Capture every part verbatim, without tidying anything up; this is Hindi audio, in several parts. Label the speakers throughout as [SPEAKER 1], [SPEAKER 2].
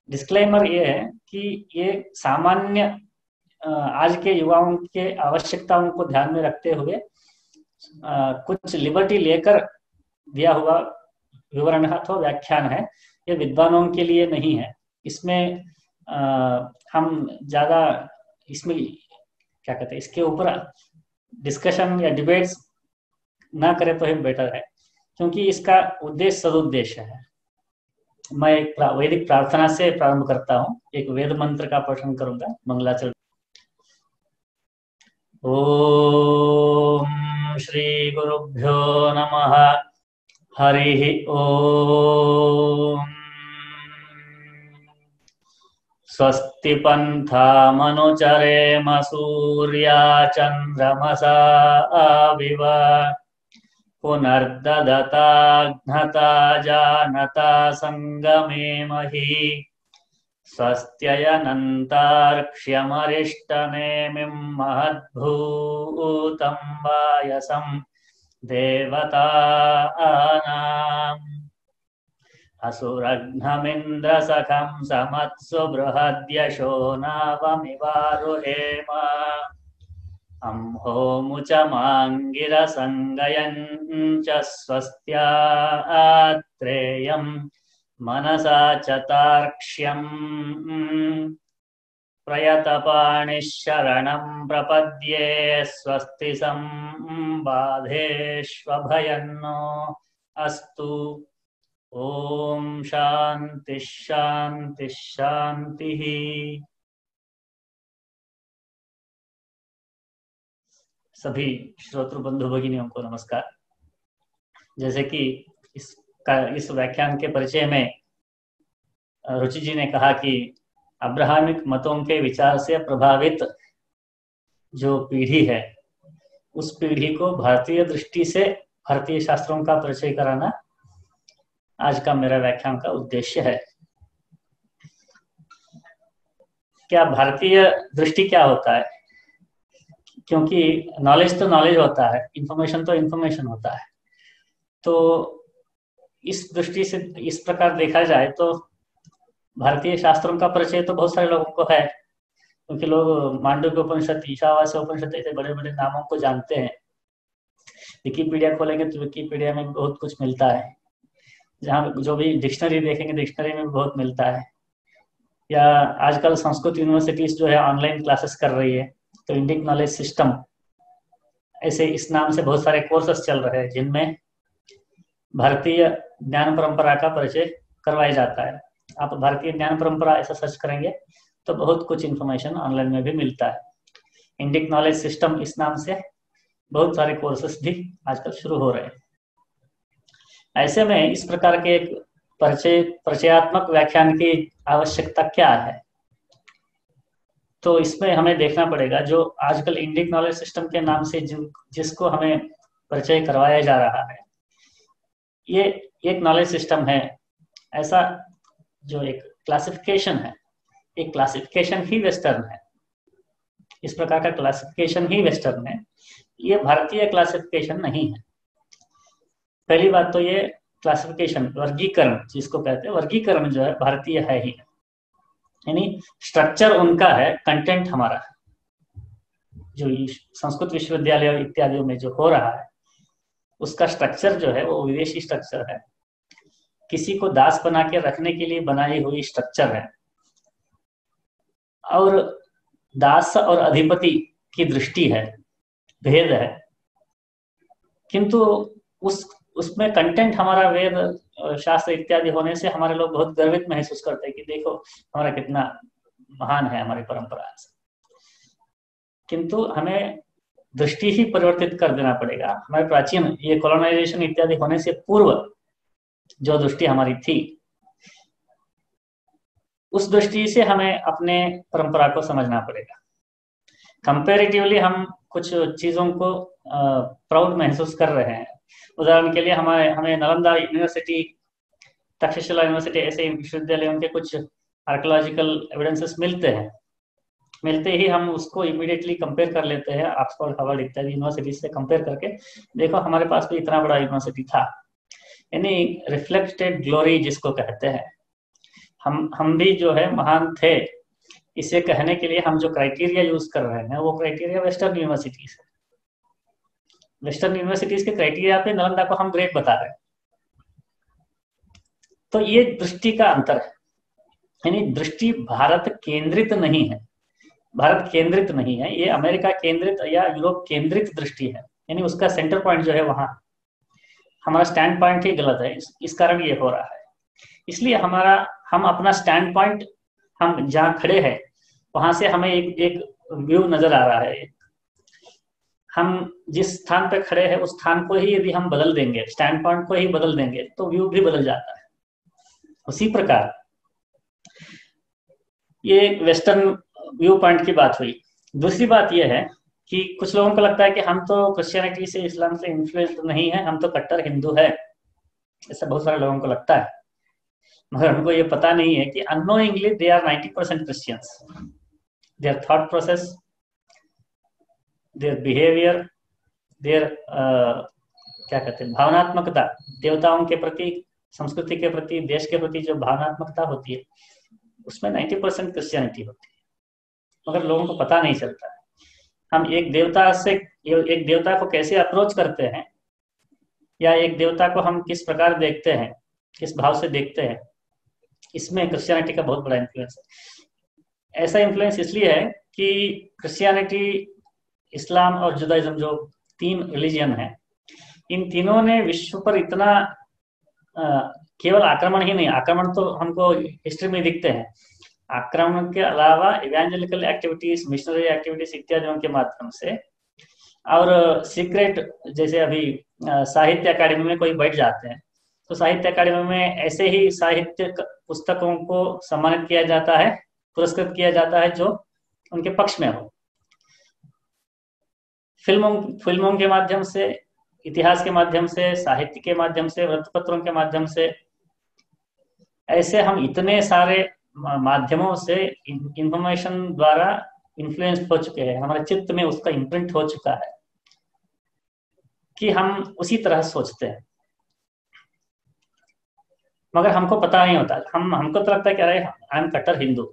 [SPEAKER 1] डिस्क्लेमर ये है कि ये सामान्य आज के युवाओं के आवश्यकताओं को ध्यान में रखते हुए कुछ लिबर्टी लेकर दिया हुआ विवरण अथवा व्याख्यान है। ये विद्वानों के लिए नहीं है। इसमें आ, हम ज्यादा इसमें क्या कहते हैं, इसके ऊपर डिस्कशन या डिबेट्स ना करें तो ही बेटर है, क्योंकि इसका उद्देश्य सदुद्देश्य है। मैं एक वैदिक प्रार्थना से प्रारंभ करता हूँ। एक वेद मंत्र का पठन करूंगा, मंगलाचरण। ओम श्री गुरुभ्यो नमः। हरि ओम। स्वस्ति पन्थामनुचरेम सूर्या चन्द्रमसा विव पुनर्ददताघ्नता जानता संगमे महि। स्वस्त्ययनन्तार्क्ष्यमरिष्टनेमिं महद्भूतं वायसं देवतानाम्। असुरघ्नमिन्द्रसखं समत्सु बृहद्यशो नावमिवारुहेम। अंहोमुचमाङ्गिरसङ्गयं च स्वस्त्यात्रेयं मनसा चतार्क्ष्यम्। प्रयतपाणिः प्रपद्ये स्वस्ति संबाधेष्वभयन्नो अस्तु। ओम शांति शांति शांति। सभी श्रोतृ बंधु भगिनियों को नमस्कार। जैसे कि इस का इस व्याख्यान के परिचय में रुचि जी ने कहा कि अब्राहमिक मतों के विचार से प्रभावित जो पीढ़ी है, उस पीढ़ी को भारतीय दृष्टि से भारतीय शास्त्रों का परिचय कराना आज का मेरा व्याख्यान का उद्देश्य है। क्या भारतीय दृष्टि क्या होता है? क्योंकि नॉलेज तो नॉलेज होता है, इंफॉर्मेशन तो इंफॉर्मेशन होता है। तो इस दृष्टि से इस प्रकार देखा जाए तो भारतीय शास्त्रों का परिचय तो बहुत सारे लोगों को है, क्योंकि लोग मांडव्य उपनिषद, ईशावास्य उपनिषद ऐसे बड़े बड़े नामों को जानते हैं। विकिपीडिया खोलेंगे तो विकिपीडिया में बहुत कुछ मिलता है। जहाँ जो भी डिक्शनरी देखेंगे, डिक्शनरी में बहुत मिलता है। या आजकल संस्कृत यूनिवर्सिटीज जो है ऑनलाइन क्लासेस कर रही है, तो इंडियन नॉलेज सिस्टम ऐसे इस नाम से बहुत सारे कोर्सेस चल रहे हैं जिनमें भारतीय ज्ञान परंपरा का परिचय करवाया जाता है। आप भारतीय ज्ञान परंपरा ऐसा सर्च करेंगे तो बहुत कुछ इन्फॉर्मेशन ऑनलाइन में भी मिलता है। इंडियन नॉलेज सिस्टम इस नाम से बहुत सारे कोर्सेस भी आजकल शुरू हो रहे हैं। ऐसे में इस प्रकार के एक परिचय परिचयात्मक व्याख्यान की आवश्यकता क्या है? तो इसमें हमें देखना पड़ेगा जो आजकल इंडियन नॉलेज सिस्टम के नाम से जिन जिसको हमें परिचय करवाया जा रहा है, ये एक नॉलेज सिस्टम है। ऐसा जो एक क्लासिफिकेशन है, एक क्लासिफिकेशन ही वेस्टर्न है। इस प्रकार का क्लासिफिकेशन ही वेस्टर्न है, ये भारतीय क्लासिफिकेशन नहीं है। पहली बात तो ये क्लासिफिकेशन, वर्गीकरण जिसको कहते हैं, वर्गीकरण जो है भारतीय है ही, यानी स्ट्रक्चर उनका है, कंटेंट हमारा है। जो संस्कृत विश्वविद्यालय इत्यादियों में जो हो रहा है उसका स्ट्रक्चर जो है वो विदेशी स्ट्रक्चर है, किसी को दास बना के रखने के लिए बनाई हुई स्ट्रक्चर है। और दास और अधिपति की दृष्टि है, भेद है, किंतु उस उसमें कंटेंट हमारा वेद शास्त्र इत्यादि होने से हमारे लोग बहुत गर्वित महसूस करते हैं कि देखो हमारा कितना महान है हमारी परंपरा से। किंतु हमें दृष्टि ही परिवर्तित कर देना पड़ेगा। हमारे प्राचीन ये कॉलोनाइजेशन इत्यादि होने से पूर्व जो दृष्टि हमारी थी, उस दृष्टि से हमें अपने परंपरा को समझना पड़ेगा। कंपैरेटिवली हम कुछ चीजों को प्राउड महसूस कर रहे हैं। उदाहरण के लिए हमारे हमें नालंदा यूनिवर्सिटी, तक्षशिला यूनिवर्सिटी ऐसे विश्वविद्यालयों के कुछ आर्कियोलॉजिकल एविडेंसेस मिलते हैं। मिलते ही हम उसको इमीडिएटली कंपेयर कर लेते हैं ऑक्सफोर्ड, हार्वर्ड इत्यादि यूनिवर्सिटी से कंपेयर करके, देखो हमारे पास भी इतना बड़ा यूनिवर्सिटी था। यानी रिफ्लेक्टेड ग्लोरी जिसको कहते हैं, हम हम भी जो है महान थे, इसे कहने के लिए हम जो क्राइटेरिया यूज कर रहे हैं वो क्राइटेरिया वेस्टर्न यूनिवर्सिटीज है। वेस्टर्न यूनिवर्सिटीज के क्राइटेरिया पे नालंदा को हम ग्रेट बता रहे हैं। तो ये दृष्टि का अंतर है, यानी दृष्टि भारत केंद्रित नहीं है, भारत केंद्रित नहीं है, ये अमेरिका केंद्रित या यूरोप केंद्रित दृष्टि है, यानी उसका सेंटर पॉइंट जो है वहां, हमारा स्टैंड पॉइंट ही गलत है, इस, इस कारण ये हो रहा है। इसलिए हमारा हम अपना स्टैंड पॉइंट, हम जहाँ खड़े हैं वहां से हमें एक एक व्यू नजर आ रहा है। हम जिस स्थान पे खड़े हैं उस स्थान को ही यदि हम बदल देंगे, स्टैंड पॉइंट को ही बदल देंगे, तो व्यू भी बदल जाता है। उसी प्रकार ये वेस्टर्न व्यू पॉइंट की बात हुई। दूसरी बात यह है कि कुछ लोगों को लगता है कि हम तो क्रिश्चियनिटी से, इस्लाम से इन्फ्लुएंस नहीं है, हम तो कट्टर हिंदू है, ऐसा बहुत सारे लोगों को लगता है। मगर उनको ये पता नहीं है कि unknowingly they are ninety percent Christians. Their thought process, their behaviour, their क्या कहते हैं भावनात्मकता, देवताओं के प्रति, संस्कृति के प्रति, देश के प्रति जो भावनात्मकता होती है उसमें नाइंटी परसेंट क्रिश्चियनिटी होती है, मगर लोगों को पता नहीं चलता है। हम एक देवता से, एक देवता को कैसे अप्रोच करते हैं, या एक देवता को हम किस प्रकार देखते हैं, किस भाव से देखते हैं, इसमें क्रिश्चियनिटी का बहुत बड़ा इन्फ्लुएंस है। ऐसा इन्फ्लुएंस इसलिए है कि क्रिश्चियनिटी, इस्लाम और जुदाइज्म जो तीन रिलीजियन है, इन तीनों ने विश्व पर इतना आ, केवल आक्रमण ही नहीं, आक्रमण तो हमको हिस्ट्री में दिखते हैं, आक्रमण के अलावा इवेंजेलिकल एक्टिविटीज, मिशनरी एक्टिविटीज इत्यादियों के माध्यम से, और सीक्रेट, जैसे अभी साहित्य अकादमी में कोई बैठ जाते हैं तो साहित्य अकादमी में ऐसे ही साहित्य पुस्तकों को सम्मानित किया जाता है, पुरस्कृत किया जाता है जो उनके पक्ष में हो। फिल्मों फिल्मों के माध्यम से, इतिहास के माध्यम से, साहित्य के माध्यम से, वृत्तपत्रों के माध्यम से, ऐसे हम इतने सारे माध्यमों से इंफॉर्मेशन द्वारा इन्फ्लुएंस हो चुके हैं, हमारे चित्त में उसका इम्प्रिंट हो चुका है कि हम उसी तरह सोचते हैं, मगर हमको पता नहीं होता। हम हमको तो लगता है कि अरे आई एम कट्टर Hindu,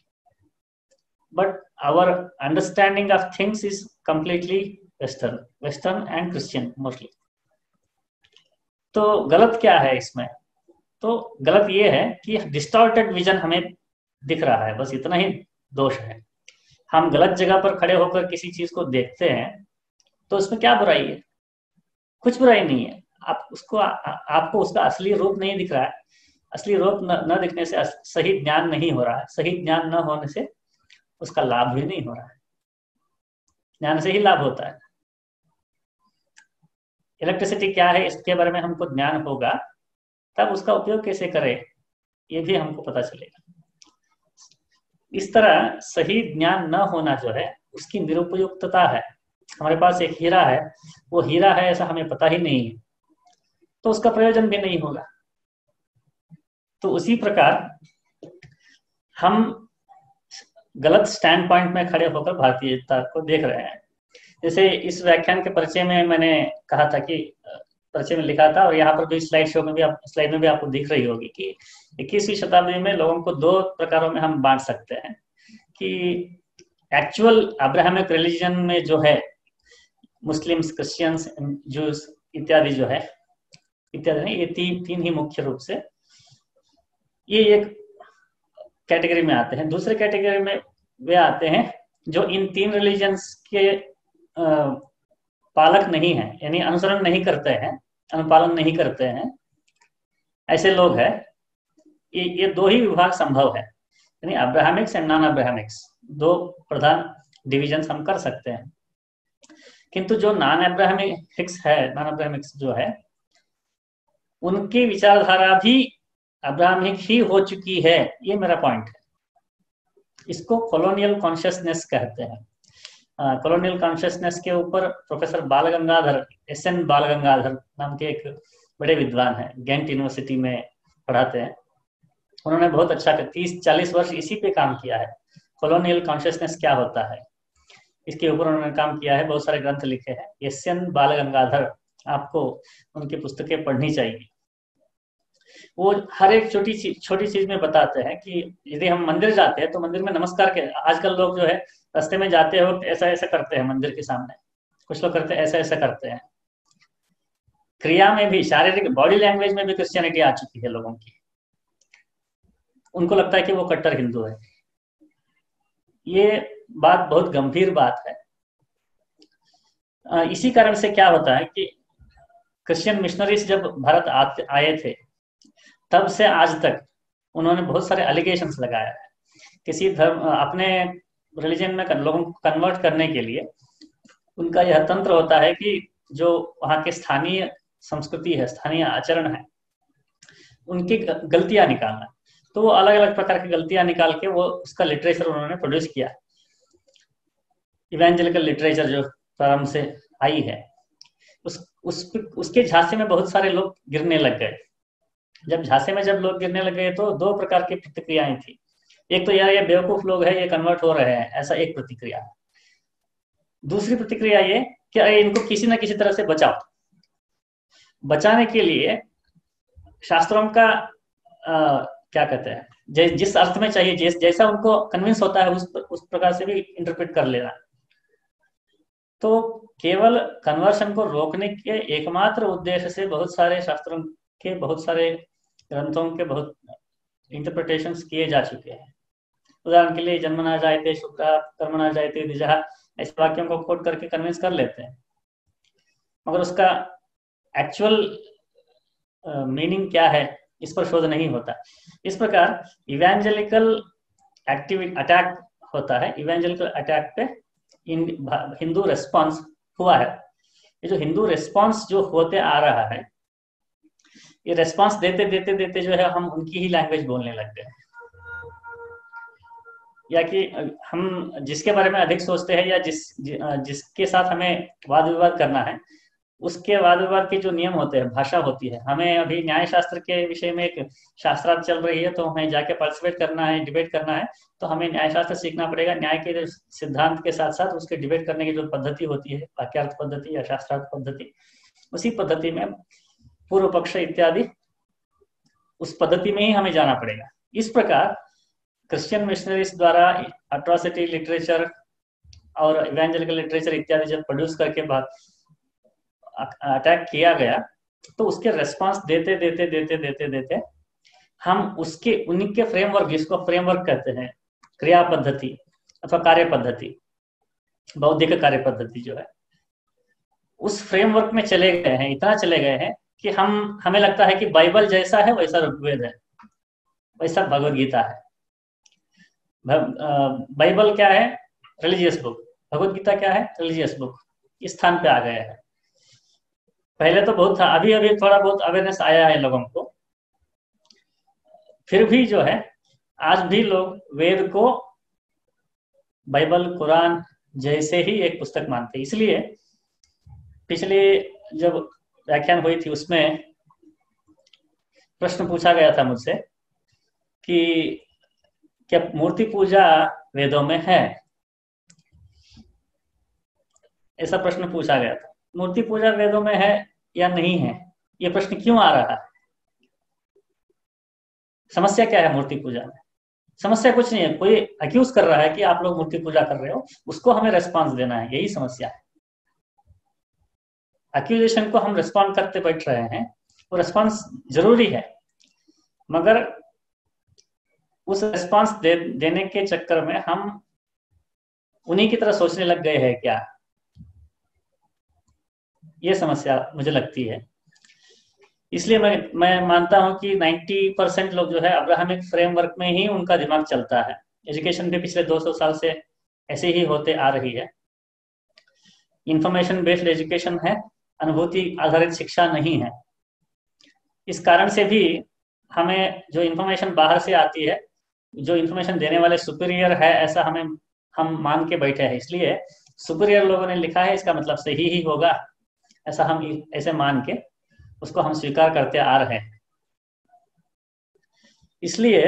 [SPEAKER 1] but our understanding of things is completely western, western and Christian mostly. तो गलत क्या है इसमें? तो गलत ये है कि डिस्टॉर्टेड विजन हमें दिख रहा है, बस इतना ही दोष है। हम गलत जगह पर खड़े होकर किसी चीज को देखते हैं तो उसमें क्या बुराई है? कुछ बुराई नहीं है। आप उसको आ, आपको उसका असली रूप नहीं दिख रहा है, असली रूप न, न दिखने से सही ज्ञान नहीं हो रहा है, सही ज्ञान न होने से उसका लाभ भी नहीं हो रहा है। ज्ञान से ही लाभ होता है। इलेक्ट्रिसिटी क्या है इसके बारे में हमको ज्ञान होगा, तब उसका उपयोग कैसे करें ये भी हमको पता चलेगा। इस तरह सही ज्ञान न होना जो है उसकी निरुपयुक्तता है। हमारे पास एक हीरा है, वो हीरा है ऐसा हमें पता ही नहीं है, तो उसका प्रयोजन भी नहीं होगा। तो उसी प्रकार हम गलत स्टैंड पॉइंट में खड़े होकर भारतीयता को देख रहे हैं। जैसे इस व्याख्यान के परिचय में मैंने कहा था कि परिचय में लिखा था, और यहाँ पर भी स्लाइड शो में भी आप स्लाइड में भी आपको दिख रही होगी कि इक्कीसवीं शताब्दी में लोगों को दो प्रकारों में हम बांट सकते हैं कि एक्चुअल अब्राहमिक रिलीजन में जो है मुस्लिम्स, क्रिश्चियंस, जूस इत्यादि जो है इत्यादि नहीं, ये तीन तीन ही मुख्य रूप से ये एक कैटेगरी में आते हैं। दूसरे कैटेगरी में वे आते हैं जो इन तीन रिलीजन्स के पालक नहीं है, यानी अनुसरण नहीं करते हैं, अनुपालन नहीं करते हैं, ऐसे लोग हैं। ये ये दो ही विभाग संभव है, यानी अब्राहमिक्स एंड नॉन अब्राहमिक्स, दो प्रधान डिविजन्स हम कर सकते हैं। किंतु जो नॉन अब्राहमिक्स है, नॉन अब्राहमिक्स जो है, उनकी विचारधारा भी अब्राहमिक ही हो चुकी है, ये मेरा पॉइंट है। इसको कॉलोनियल कॉन्शियसनेस कहते हैं। कॉलोनियल कॉन्शियसनेस के ऊपर प्रोफेसर बाल गंगाधर, एस एन बाल गंगाधर नाम के एक बड़े विद्वान हैं, गेंट यूनिवर्सिटी में पढ़ाते हैं। उन्होंने बहुत अच्छा तीस चालीस वर्ष इसी पे काम किया है, कॉलोनियल कॉन्शियसनेस क्या होता है इसके ऊपर उन्होंने काम किया है, बहुत सारे ग्रंथ लिखे हैं। एस एन बाल गंगाधर, आपको उनकी पुस्तकें पढ़नी चाहिए। वो हर एक छोटी चीज छोटी चीज में बताते हैं कि यदि हम मंदिर जाते हैं तो मंदिर में नमस्कार के, आजकल लोग जो है रास्ते में जाते हो ऐसा ऐसा करते हैं मंदिर के सामने, कुछ लोग करते हैं ऐसा ऐसा करते हैं। क्रिया में भी, शारीरिक बॉडी लैंग्वेज में भी क्रिश्चियनिटी आ चुकी है लोगों की। उनको लगता है कि वो कट्टर हिंदू है। ये बात बहुत गंभीर बात है। इसी कारण से क्या होता है कि क्रिश्चियन मिशनरीज जब भारत आए थे तब से आज तक उन्होंने बहुत सारे एलिगेशंस लगाया है। किसी धर्म, अपने रिलीजन में लोगों को कन्वर्ट करने के लिए उनका यह तंत्र होता है कि जो वहाँ के स्थानीय संस्कृति है, स्थानीय आचरण है, उनकी गलतियां निकालना। तो वो अलग अलग प्रकार की गलतियां निकाल के वो उसका लिटरेचर उन्होंने प्रोड्यूस किया। इवेंजेलिकल लिटरेचर जो प्रारंभ से आई है, उस, उस उसके झांसे में बहुत सारे लोग गिरने लग गए। जब झांसे में जब लोग गिरने लग गए तो दो प्रकार की प्रतिक्रियाएं थी। एक तो यार ये बेवकूफ लोग हैं, ये कन्वर्ट हो रहे हैं, ऐसा एक प्रतिक्रिया। दूसरी प्रतिक्रिया ये कि अरे इनको किसी ना किसी तरह से बचाओ। बचाने के लिए शास्त्रों का आ, क्या कहते हैं, जिस अर्थ में चाहिए, जिस जैसा उनको कन्विंस होता है उस उस प्रकार से भी इंटरप्रेट कर लेना। तो केवल कन्वर्शन को रोकने के एकमात्र उद्देश्य से बहुत सारे शास्त्रों के, बहुत सारे ग्रंथों के बहुत इंटरप्रिटेशंस किए जा चुके हैं। उदाहरण के लिए जन्मना जायते शुक्रा कर्मणा जायते द्विजः, ऐसे वाक्यों को कोट करके कन्विंस कर लेते हैं, मगर उसका एक्चुअल मीनिंग क्या है इस पर शोध नहीं होता। इस प्रकार इवेंजेलिकल एक्टिविटी अटैक होता है। इवेंजेलिकल अटैक पे हिंदू रेस्पॉन्स हुआ है। ये जो हिंदू रेस्पॉन्स जो होते आ रहा है, ये रेस्पॉन्स देते देते देते जो है हम उनकी ही लैंग्वेज बोलने लग गए, या कि हम जिसके बारे में अधिक सोचते हैं या जिस जिसके साथ हमें वाद विवाद करना है, उसके वाद विवाद के जो नियम होते हैं, भाषा होती है। हमें अभी न्याय शास्त्र के विषय में एक शास्त्रार्थ चल रही है, तो हमें जाके पार्टिसिपेट करना है, डिबेट करना है, तो हमें न्याय शास्त्र सीखना पड़ेगा। न्याय के सिद्धांत के साथ साथ उसके डिबेट करने की जो पद्धति होती है, वाक्यार्थ पद्धति या शास्त्रार्थ पद्धति, उसी पद्धति में पूर्व पक्ष इत्यादि, उस पद्धति में ही हमें जाना पड़ेगा। इस प्रकार क्रिश्चियन मिशनरीज द्वारा अट्रॉसिटी लिटरेचर और इवेंजेलिकल लिटरेचर इत्यादि जब प्रोड्यूस करके बाद अटैक किया गया, तो उसके रेस्पॉन्स देते देते देते देते देते हम उसके उनके फ्रेमवर्क, जिसको फ्रेमवर्क कहते हैं, क्रिया पद्धति अथवा कार्य पद्धति, बौद्धिक कार्य पद्धति जो है, उस फ्रेमवर्क में चले गए हैं। इतना चले गए हैं कि हम हमें लगता है कि बाइबल जैसा है वैसा ऋग्वेद है, वैसा भगवद गीता है। बाइबल क्या है? Religious book. भगवद गीता क्या है? Religious book. इस स्थान पे आ गए हैं। पहले तो बहुत था, अभी अभी थोड़ा बहुत अवेयरनेस आया है लोगों को। फिर भी जो है आज भी लोग वेद को बाइबल कुरान जैसे ही एक पुस्तक मानते हैं। इसलिए पिछले जब व्याख्यान हुई थी उसमें प्रश्न पूछा गया था मुझसे कि क्या मूर्ति पूजा वेदों में है, ऐसा प्रश्न पूछा गया था। मूर्ति पूजा वेदों में है या नहीं है, ये प्रश्न क्यों आ रहा है? समस्या क्या है मूर्ति पूजा में? समस्या कुछ नहीं है, कोई अक्यूज कर रहा है कि आप लोग मूर्ति पूजा कर रहे हो, उसको हमें रेस्पॉन्स देना है, यही समस्या है। अक्यूजेशन को हम रेस्पॉन्ड करते बैठ रहे हैं, वो रेस्पॉन्स जरूरी है, मगर उस रेस्पॉन्स दे, देने के चक्कर में हम उन्हीं की तरह सोचने लग गए हैं क्या, ये समस्या मुझे लगती है। इसलिए मैं मैं मानता हूं कि नब्बे परसेंट लोग जो है अब्राहमिक फ्रेमवर्क में ही उनका दिमाग चलता है। एजुकेशन भी पिछले दो सौ साल से ऐसे ही होते आ रही है। इंफॉर्मेशन बेस्ड एजुकेशन है, अनुभूति आधारित शिक्षा नहीं है। इस कारण से भी हमें जो इंफॉर्मेशन बाहर से आती है, जो इंफॉर्मेशन देने वाले सुपीरियर है, ऐसा हमें हम मान के बैठे हैं। इसलिए सुपीरियर लोगों ने लिखा है, इसका मतलब सही ही होगा, ऐसा हम ऐसे मान के उसको हम स्वीकार करते आ रहे हैं। इसलिए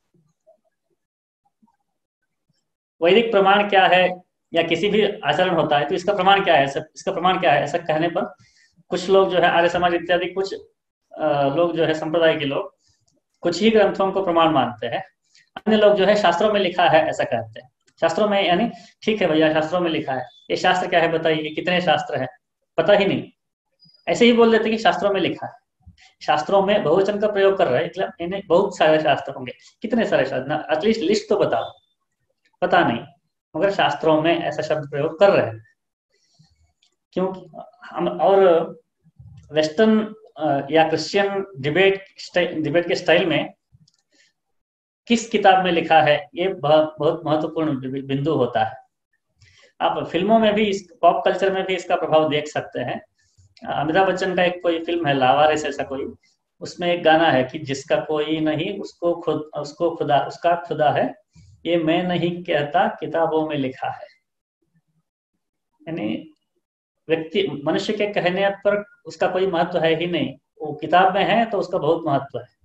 [SPEAKER 1] वैदिक प्रमाण क्या है, या किसी भी आचरण होता है तो इसका प्रमाण क्या है, इसका प्रमाण क्या है, ऐसा कहने पर कुछ लोग जो है आर्य समाज इत्यादि कुछ लोग जो है, संप्रदाय के लोग कुछ ही ग्रंथों को प्रमाण मानते हैं, अन्य लोग जो है शास्त्रों में लिखा है ऐसा कहते हैं। शास्त्रों में यानी ठीक है भैया, शास्त्रों में लिखा है, ये शास्त्र क्या है बताइए, कितने शास्त्र हैं, पता ही नहीं, ऐसे ही बोल देते कि शास्त्रों में लिखा है। शास्त्रों में बहुवचन का प्रयोग कर रहे हैं, मतलब इन्हें बहुत सारे शास्त्र होंगे, कितने सारे शास्त्र, एटलीस्ट लिस्ट तो बताओ, पता नहीं, मगर शास्त्रों में ऐसा शब्द प्रयोग कर रहे हैं। क्योंकि हम और वेस्टर्न या क्रिश्चियन डिबेट डिबेट के स्टाइल में किस किताब में लिखा है, ये बहुत बहुत महत्वपूर्ण बिंदु होता है। आप फिल्मों में भी, इस पॉप कल्चर में भी इसका प्रभाव देख सकते हैं। अमिताभ बच्चन का एक कोई फिल्म है लावारिस ऐसा कोई, उसमें एक गाना है कि जिसका कोई नहीं उसको खुद उसको खुदा उसका खुदा है, ये मैं नहीं कहता किताबों में लिखा है। यानी व्यक्ति मनुष्य के कहने पर उसका कोई महत्व है ही नहीं, वो किताब में है तो उसका बहुत महत्व है।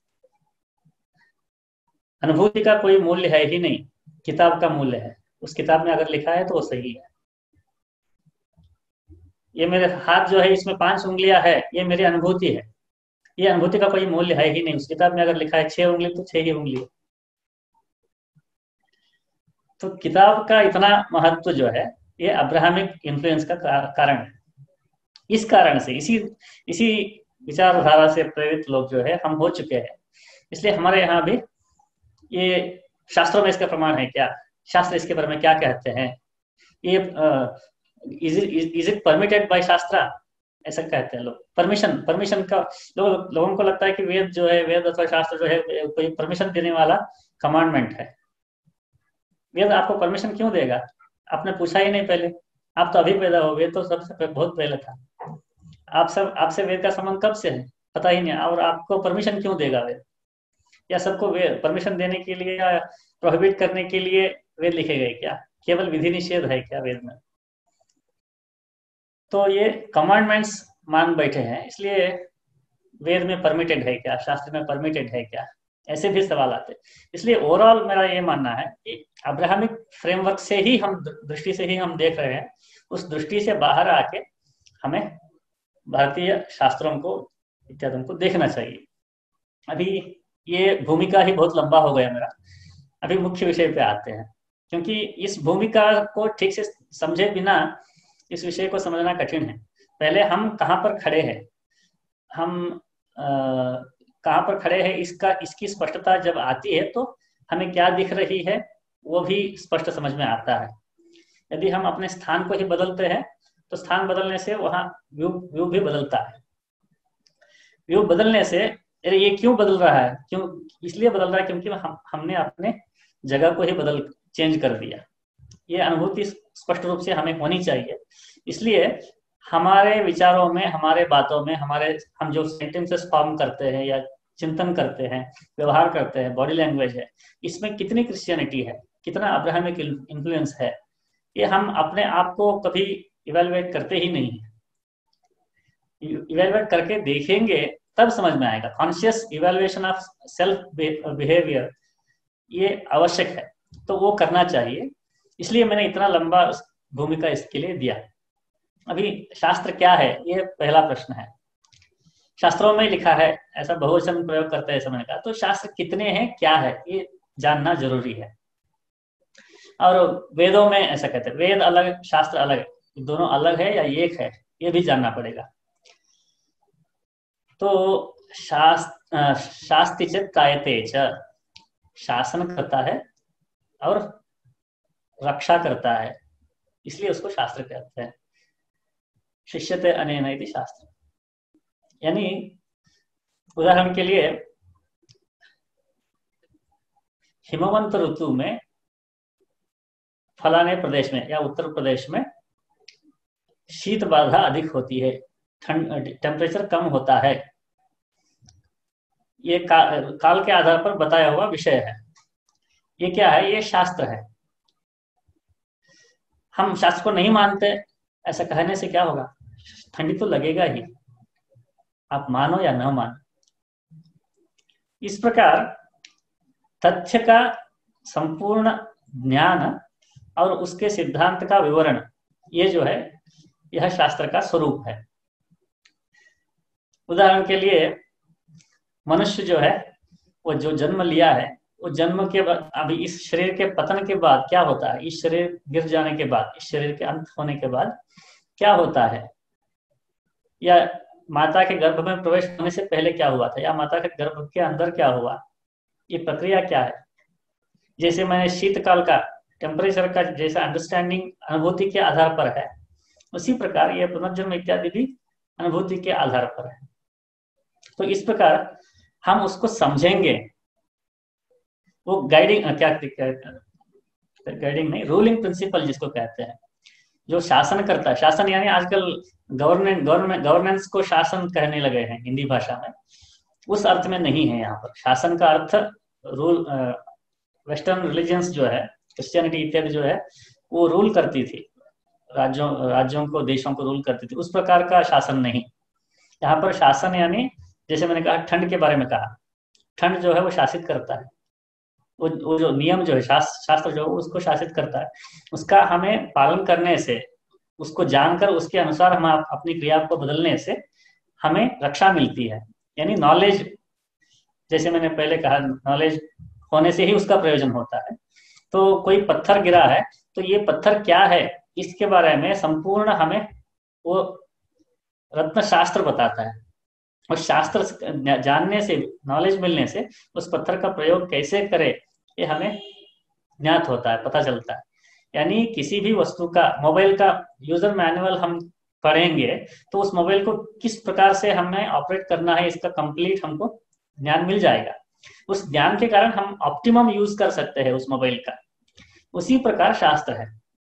[SPEAKER 1] अनुभूति का कोई मूल्य है ही नहीं, किताब का मूल्य है, उस किताब में अगर लिखा है तो वो सही है। ये मेरे हाथ जो है इसमें पांच उंगलियां है, ये मेरी अनुभूति है, ये अनुभूति का कोई मूल्य है ही नहीं, उस किताब में अगर लिखा है छह उंगली तो छह ही उंगली है। तो किताब का इतना महत्व जो है, ये अब्राहमिक इन्फ्लुएंस का कारण है। इस कारण से, इसी इसी विचारधारा से प्रेरित लोग जो है हम हो चुके हैं। इसलिए हमारे यहाँ भी ये शास्त्रों में इसका प्रमाण है क्या, शास्त्र इसके बारे में क्या कहते हैं, ये इज इट परमिटेड बाय शास्त्र, ऐसा कहते हैं लोग। परमिशन परमिशन का लोग लोगों को लगता है कि वेद जो है, वेद अथवा शास्त्र जो है कोई परमिशन देने वाला कमांडमेंट है। वेद आपको परमिशन क्यों देगा, आपने पूछा ही नहीं पहले, आप तो अभी पैदा हो, वेद तो सबसे बहुत पहले था। आप सब आपसे वेद का संबंध कब से है, पता ही नहीं, और आपको परमिशन क्यों देगा वेद, या सबको वेद परमिशन देने के लिए या प्रोहिबिट करने के लिए वेद लिखे गए क्या, केवल विधि निषेध है क्या वेद में? तो ये कमांडमेंट्स मान बैठे हैं, इसलिए वेद में परमिटेड है क्या, शास्त्र में परमिटेड है क्या, ऐसे भी सवाल आते हैं। इसलिए ओवरऑल मेरा ये मानना है कि अब्राहमिक फ्रेमवर्क से ही हम दृष्टि से ही हम देख रहे हैं, उस दृष्टि से बाहर आके हमें भारतीय शास्त्रों को इत्यादि को देखना चाहिए। अभी ये भूमिका ही बहुत लंबा हो गया मेरा, अभी मुख्य विषय पे आते हैं, क्योंकि इस भूमिका को ठीक से समझे बिना इस विषय को समझना कठिन है। पहले हम कहाँ पर खड़े हैं, हम आ, कहाँ पर खड़े हैं, इसका इसकी स्पष्टता जब आती है तो हमें क्या दिख रही है वो भी स्पष्ट समझ में आता है। यदि हम अपने स्थान को ही बदलते हैं तो स्थान बदलने से वहाँ व्यू व्यू भी बदलता है। व्यू बदलने से, अरे ये क्यों बदल रहा है, क्यों इसलिए बदल रहा है क्योंकि हम हमने अपने जगह को ही बदल चेंज कर दिया। ये अनुभूति स्पष्ट रूप से हमें होनी चाहिए। इसलिए हमारे विचारों में, हमारे बातों में, हमारे हम जो सेंटेंसेस फॉर्म करते हैं या चिंतन करते हैं, व्यवहार करते हैं, बॉडी लैंग्वेज है, इसमें कितनी क्रिश्चियनिटी है, कितना अब्राहमिक इन्फ्लुएंस है, ये हम अपने आप को कभी इवेलुएट करते ही नहीं है। इवेलुएट करके देखेंगे तब समझ में आएगा। Conscious evaluation of self behaviour ये आवश्यक है, तो वो करना चाहिए। इसलिए मैंने इतना लंबा भूमिका इसके लिए दिया। अभी शास्त्र क्या है, ये पहला प्रश्न है। शास्त्रों में लिखा है, ऐसा बहुवचन प्रयोग करते हैं समझने का, तो शास्त्र कितने हैं, क्या है, ये जानना जरूरी है। और वेदों में ऐसा कहते हैं, वेद अलग शास्त्र अलग, दोनों अलग है या एक है, ये भी जानना पड़ेगा। तो शास्त्र शास्त्रिचित कायते च, शासन करता है और रक्षा करता है, इसलिए उसको शास्त्र कहते हैं। शिष्यते अनेन इति शास्त्र, यानी उदाहरण के लिए हिमवंत ऋतु में फलाने प्रदेश में या उत्तर प्रदेश में शीत बाधा अधिक होती है, ठंड टेम्परेचर कम होता है, ये का, काल के आधार पर बताया हुआ विषय है। ये क्या है, ये शास्त्र है। हम शास्त्र को नहीं मानते, ऐसा कहने से क्या होगा, ठंडी तो लगेगा ही, आप मानो या न मानो। इस प्रकार तथ्य का संपूर्ण ज्ञान और उसके सिद्धांत का विवरण, ये जो है यह शास्त्र का स्वरूप है। उदाहरण के लिए मनुष्य जो है वो जो जन्म लिया है, वो जन्म के बाद अभी इस शरीर के पतन के बाद क्या होता है, इस शरीर गिर जाने के बाद, इस शरीर के अंत होने के बाद क्या होता है, या माता के गर्भ में प्रवेश होने से पहले क्या हुआ था, या माता के गर्भ के अंदर क्या हुआ, ये प्रक्रिया क्या है। जैसे मैंने शीतकाल का टेम्परेचर का जैसा अंडरस्टैंडिंग अनुभूति के आधार पर है, उसी प्रकार ये पुनर्जन्म इत्यादि भी अनुभूति के आधार पर है। तो इस प्रकार हम उसको समझेंगे, वो गाइडिंग क्या गाइडिंग नहीं, रूलिंग प्रिंसिपल जिसको कहते हैं, जो शासन करता है। शासन यानी आजकल गवर्नमेंट गवर्नमेंट गवर्नेंस को शासन कहने लगे हैं हिंदी भाषा में, उस अर्थ में नहीं है यहाँ पर। शासन का अर्थ रूल, वेस्टर्न रिलीजियंस जो है, क्रिश्चियनिटी इत्यादि जो है, वो रूल करती थी, राज्यों राज्यों को, देशों को रूल करती थी, उस प्रकार का शासन नहीं। यहाँ पर शासन यानी जैसे मैंने कहा, ठंड के बारे में कहा, ठंड जो है वो शासित करता है, वो वो जो नियम जो है, शास्त्र शास्त्र जो है उसको शासित करता है, उसका हमें पालन करने से, उसको जानकर उसके अनुसार हम अपनी क्रिया को बदलने से हमें रक्षा मिलती है। यानी नॉलेज, जैसे मैंने पहले कहा, नॉलेज होने से ही उसका प्रयोजन होता है। तो कोई पत्थर गिरा है, तो ये पत्थर क्या है इसके बारे में संपूर्ण हमें वो रत्न शास्त्र बताता है, और शास्त्र जानने से, नॉलेज मिलने से उस पत्थर का प्रयोग कैसे करे ये हमें ज्ञात होता है, पता चलता है। यानी किसी भी वस्तु का, मोबाइल का यूजर मैनुअल हम पढ़ेंगे तो उस मोबाइल को किस प्रकार से हमें ऑपरेट करना है इसका कंप्लीट हमको ज्ञान मिल जाएगा। उस ज्ञान के कारण हम ऑप्टिमम यूज कर सकते हैं उस मोबाइल का। उसी प्रकार शास्त्र है।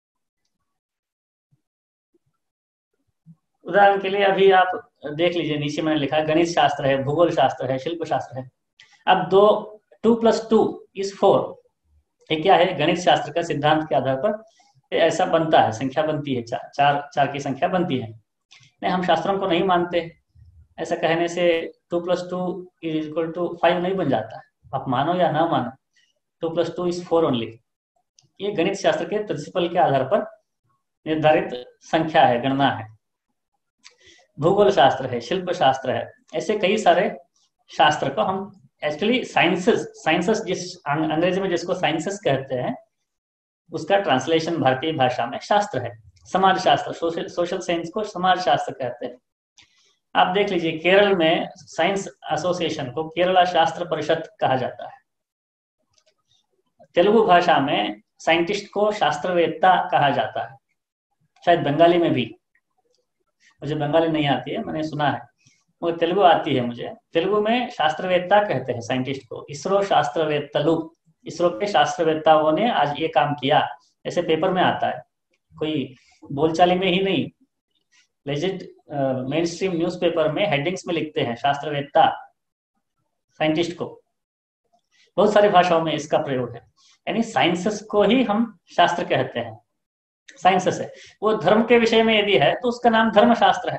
[SPEAKER 1] उदाहरण के लिए अभी आप देख लीजिए, नीचे मैंने लिखा है गणित शास्त्र है, भूगोल शास्त्र है, शिल्प शास्त्र है। अब दो two plus two is four, ये क्या है, गणित शास्त्र का सिद्धांत के आधार पर ऐसा बनता है, संख्या बनती है, चार चार, चार की संख्या बनती है। नहीं, हम शास्त्रों को नहीं मानते, ऐसा कहने से two plus two is equal to five नहीं बन जाता, आप मानो या ना मानो, two plus two is four only. ये गणित शास्त्र के प्रिंसिपल के आधार पर निर्धारित संख्या है, गणना है। भूगोल शास्त्र है, शिल्प शास्त्र है, ऐसे कई सारे शास्त्र को हम एक्चुअली साइंसेस साइंसेस जिस अंग्रेजी में जिसको साइंसेस कहते हैं, उसका ट्रांसलेशन भारतीय भाषा में शास्त्र है। समाज शास्त्र, सोशल सोशल साइंस को समाज शास्त्र कहते हैं। आप देख लीजिए, केरल में साइंस एसोसिएशन को केरला शास्त्र परिषद कहा जाता है। तेलुगु भाषा में साइंटिस्ट को शास्त्रवेत्ता कहा जाता है। शायद बंगाली में भी, मुझे बंगाली नहीं आती है, मैंने सुना है, मुझे तेलुगु आती है। मुझे तेलुगु में शास्त्रवेत्ता कहते हैं साइंटिस्ट को, इसरो शास्त्रवेत्तलु, इसरो के शास्त्रवेत्ताओं ने आज ये काम किया, ऐसे पेपर में आता है, कोई बोलचाली में ही नहीं, लेजिट मेन स्ट्रीम न्यूज़पेपर में हेडिंग्स में लिखते हैं शास्त्रवेत्ता, साइंटिस्ट को। बहुत सारी भाषाओं में इसका प्रयोग है। यानी साइंसेस को ही हम शास्त्र कहते हैं, साइंसेस है। वो धर्म के विषय में यदि है तो उसका नाम धर्म शास्त्र है।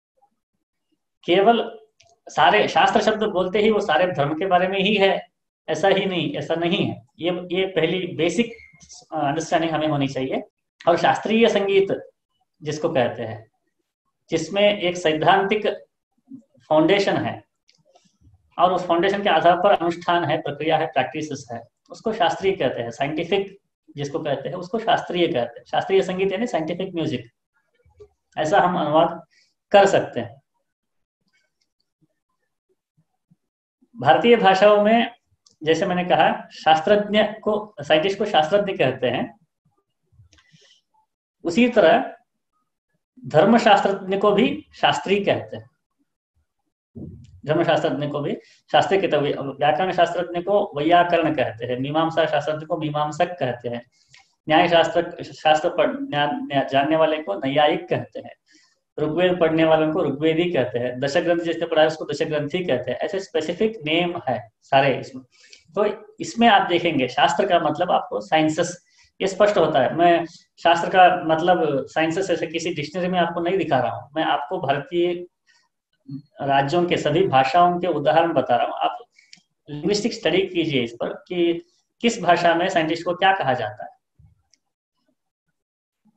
[SPEAKER 1] केवल सारे शास्त्र शब्द बोलते ही वो सारे धर्म के बारे में ही है, ऐसा ही नहीं, ऐसा नहीं है। ये ये पहली बेसिक अंडरस्टैंडिंग हमें होनी चाहिए। और शास्त्रीय संगीत जिसको कहते हैं, जिसमें एक सैद्धांतिक फाउंडेशन है और उस फाउंडेशन के आधार पर अनुष्ठान है, प्रक्रिया है, प्रैक्टिसेस है, उसको शास्त्रीय कहते हैं। साइंटिफिक जिसको कहते हैं उसको शास्त्रीय कहते हैं। शास्त्रीय संगीत यानी साइंटिफिक म्यूजिक, ऐसा हम अनुवाद कर सकते हैं। भारतीय भाषाओं में जैसे मैंने कहा, शास्त्रज्ञ को, साइंटिस्ट को शास्त्रज्ञ कहते हैं, उसी तरह धर्मशास्त्रज्ञ को भी शास्त्री कहते हैं। धर्मशास्त्रज्ञ को भी शास्त्री कहते हैं। व्याकरण शास्त्रज्ञ को वैयाकरण कहते हैं, मीमांसा शास्त्रज्ञ को मीमांसक कहते हैं, न्याय शास्त्र शास्त्र पढ़ जानने वाले को न्यायिक कहते हैं, ऋग्वेद पढ़ने वालों को ऋग्वेदी कहते हैं, दशग्रंथ जिसने पढ़ा है उसको दशग्रंथी कहते हैं। ऐसे स्पेसिफिक नेम है सारे इसमें। तो इसमें आप देखेंगे शास्त्र का मतलब आपको साइंसेस, ये स्पष्ट होता है। मैं शास्त्र का मतलब साइंसेस ऐसे किसी डिक्शनरी में आपको नहीं दिखा रहा हूँ, मैं आपको भारतीय राज्यों के सभी भाषाओं के उदाहरण बता रहा हूँ। आप लिंग्विस्टिक स्टडी कीजिए इस पर कि किस भाषा में साइंटिस्ट को क्या कहा जाता है।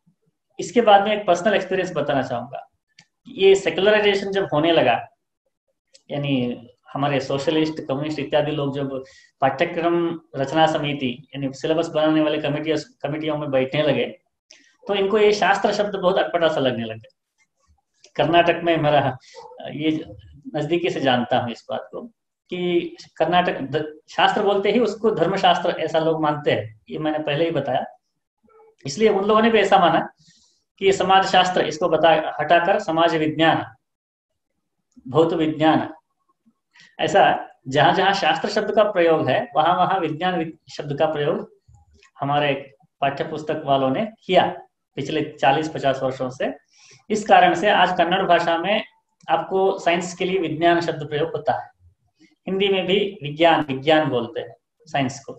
[SPEAKER 1] इसके बाद में एक पर्सनल एक्सपीरियंस बताना चाहूंगा। ये सेकुलराइजेशन जब होने लगा, यानी हमारे सोशलिस्ट, कम्युनिस्ट इत्यादि लोग जब पाठ्यक्रम रचना समिति यानी सिलेबस बनाने वाले कमेटियों कमेटियों में बैठने लगे, तो इनको ये शास्त्र शब्द बहुत अटपटा सा लगने लगे। कर्नाटक में मेरा ये नजदीकी से जानता हूँ इस बात को कि कर्नाटक शास्त्र बोलते ही उसको धर्मशास्त्र ऐसा लोग मानते हैं, ये मैंने पहले ही बताया। इसलिए उन लोगों ने भी ऐसा माना कि समाज शास्त्र इसको बता हटाकर समाज विज्ञान, भौत विज्ञान, ऐसा जहां जहां शास्त्र शब्द का प्रयोग है वहां वहां विज्ञान शब्द का प्रयोग हमारे पाठ्य पुस्तक वालों ने किया पिछले चालीस पचास वर्षों से। इस कारण से आज कन्नड़ भाषा में आपको साइंस के लिए विज्ञान शब्द प्रयोग होता है। हिंदी में भी विज्ञान विज्ञान बोलते हैं साइंस को।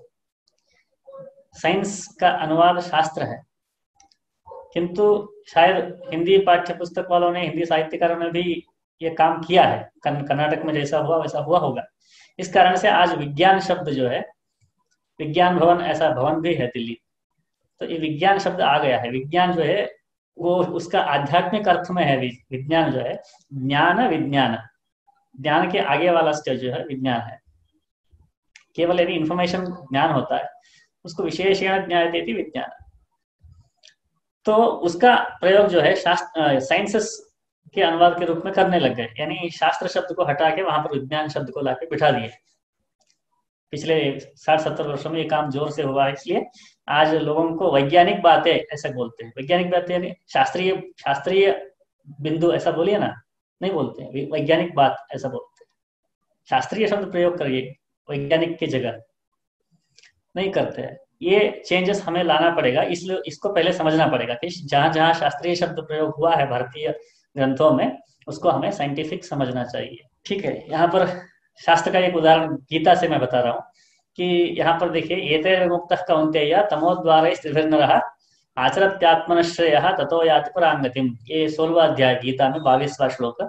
[SPEAKER 1] साइंस का अनुवाद शास्त्र है, किंतु शायद हिंदी पाठ्य पुस्तक वालों ने, हिंदी साहित्यकारों ने भी ये काम किया है। कर्नाटक में जैसा हुआ वैसा हुआ होगा। इस कारण से आज विज्ञान शब्द जो है, विज्ञान भवन ऐसा भवन भी है दिल्ली, तो ये विज्ञान शब्द आ गया है। विज्ञान जो है वो उसका आध्यात्मिक अर्थ में है। विज्ञान जो है ज्ञान विज्ञान, ज्ञान के आगे वाला स्टेज जो है विज्ञान है। केवल यदि इंफॉर्मेशन ज्ञान होता है उसको विशेषण ज्ञान देती विज्ञान। तो उसका प्रयोग जो है शास्त्र साइंसेस के अनुवाद के रूप में करने लग गए, यानी शास्त्र शब्द को हटा के वहां पर विज्ञान शब्द को लाके बिठा दिए। पिछले साठ सत्तर वर्षों में ये काम जोर से हुआ है, इसलिए आज लोगों को वैज्ञानिक बातें ऐसे बोलते हैं। वैज्ञानिक बातें यानी शास्त्रीय शास्त्रीय बिंदु ऐसा बोलिए ना, नहीं बोलते हैं। वैज्ञानिक बात ऐसा बोलते हैं। शास्त्रीय शब्द प्रयोग करिए वैज्ञानिक की जगह, नहीं करते हैं। ये चेंजेस हमें लाना पड़ेगा, इसलिए इसको पहले समझना पड़ेगा कि जहां जहां शास्त्रीय शब्द प्रयोग हुआ है भारतीय ग्रंथों में उसको हमें साइंटिफिक समझना चाहिए। ठीक है, यहाँ पर शास्त्र का एक उदाहरण गीता से मैं बता रहा हूँ कि यहाँ पर देखिए, एते मुक्तः कौन्तेय तमोद्वारै स्त्रिभिर्नरः आचरत्यात्मनश्रेयः ततो याति परांगतिम। ये सोलहवां अध्याय गीता में बाईसवां श्लोक।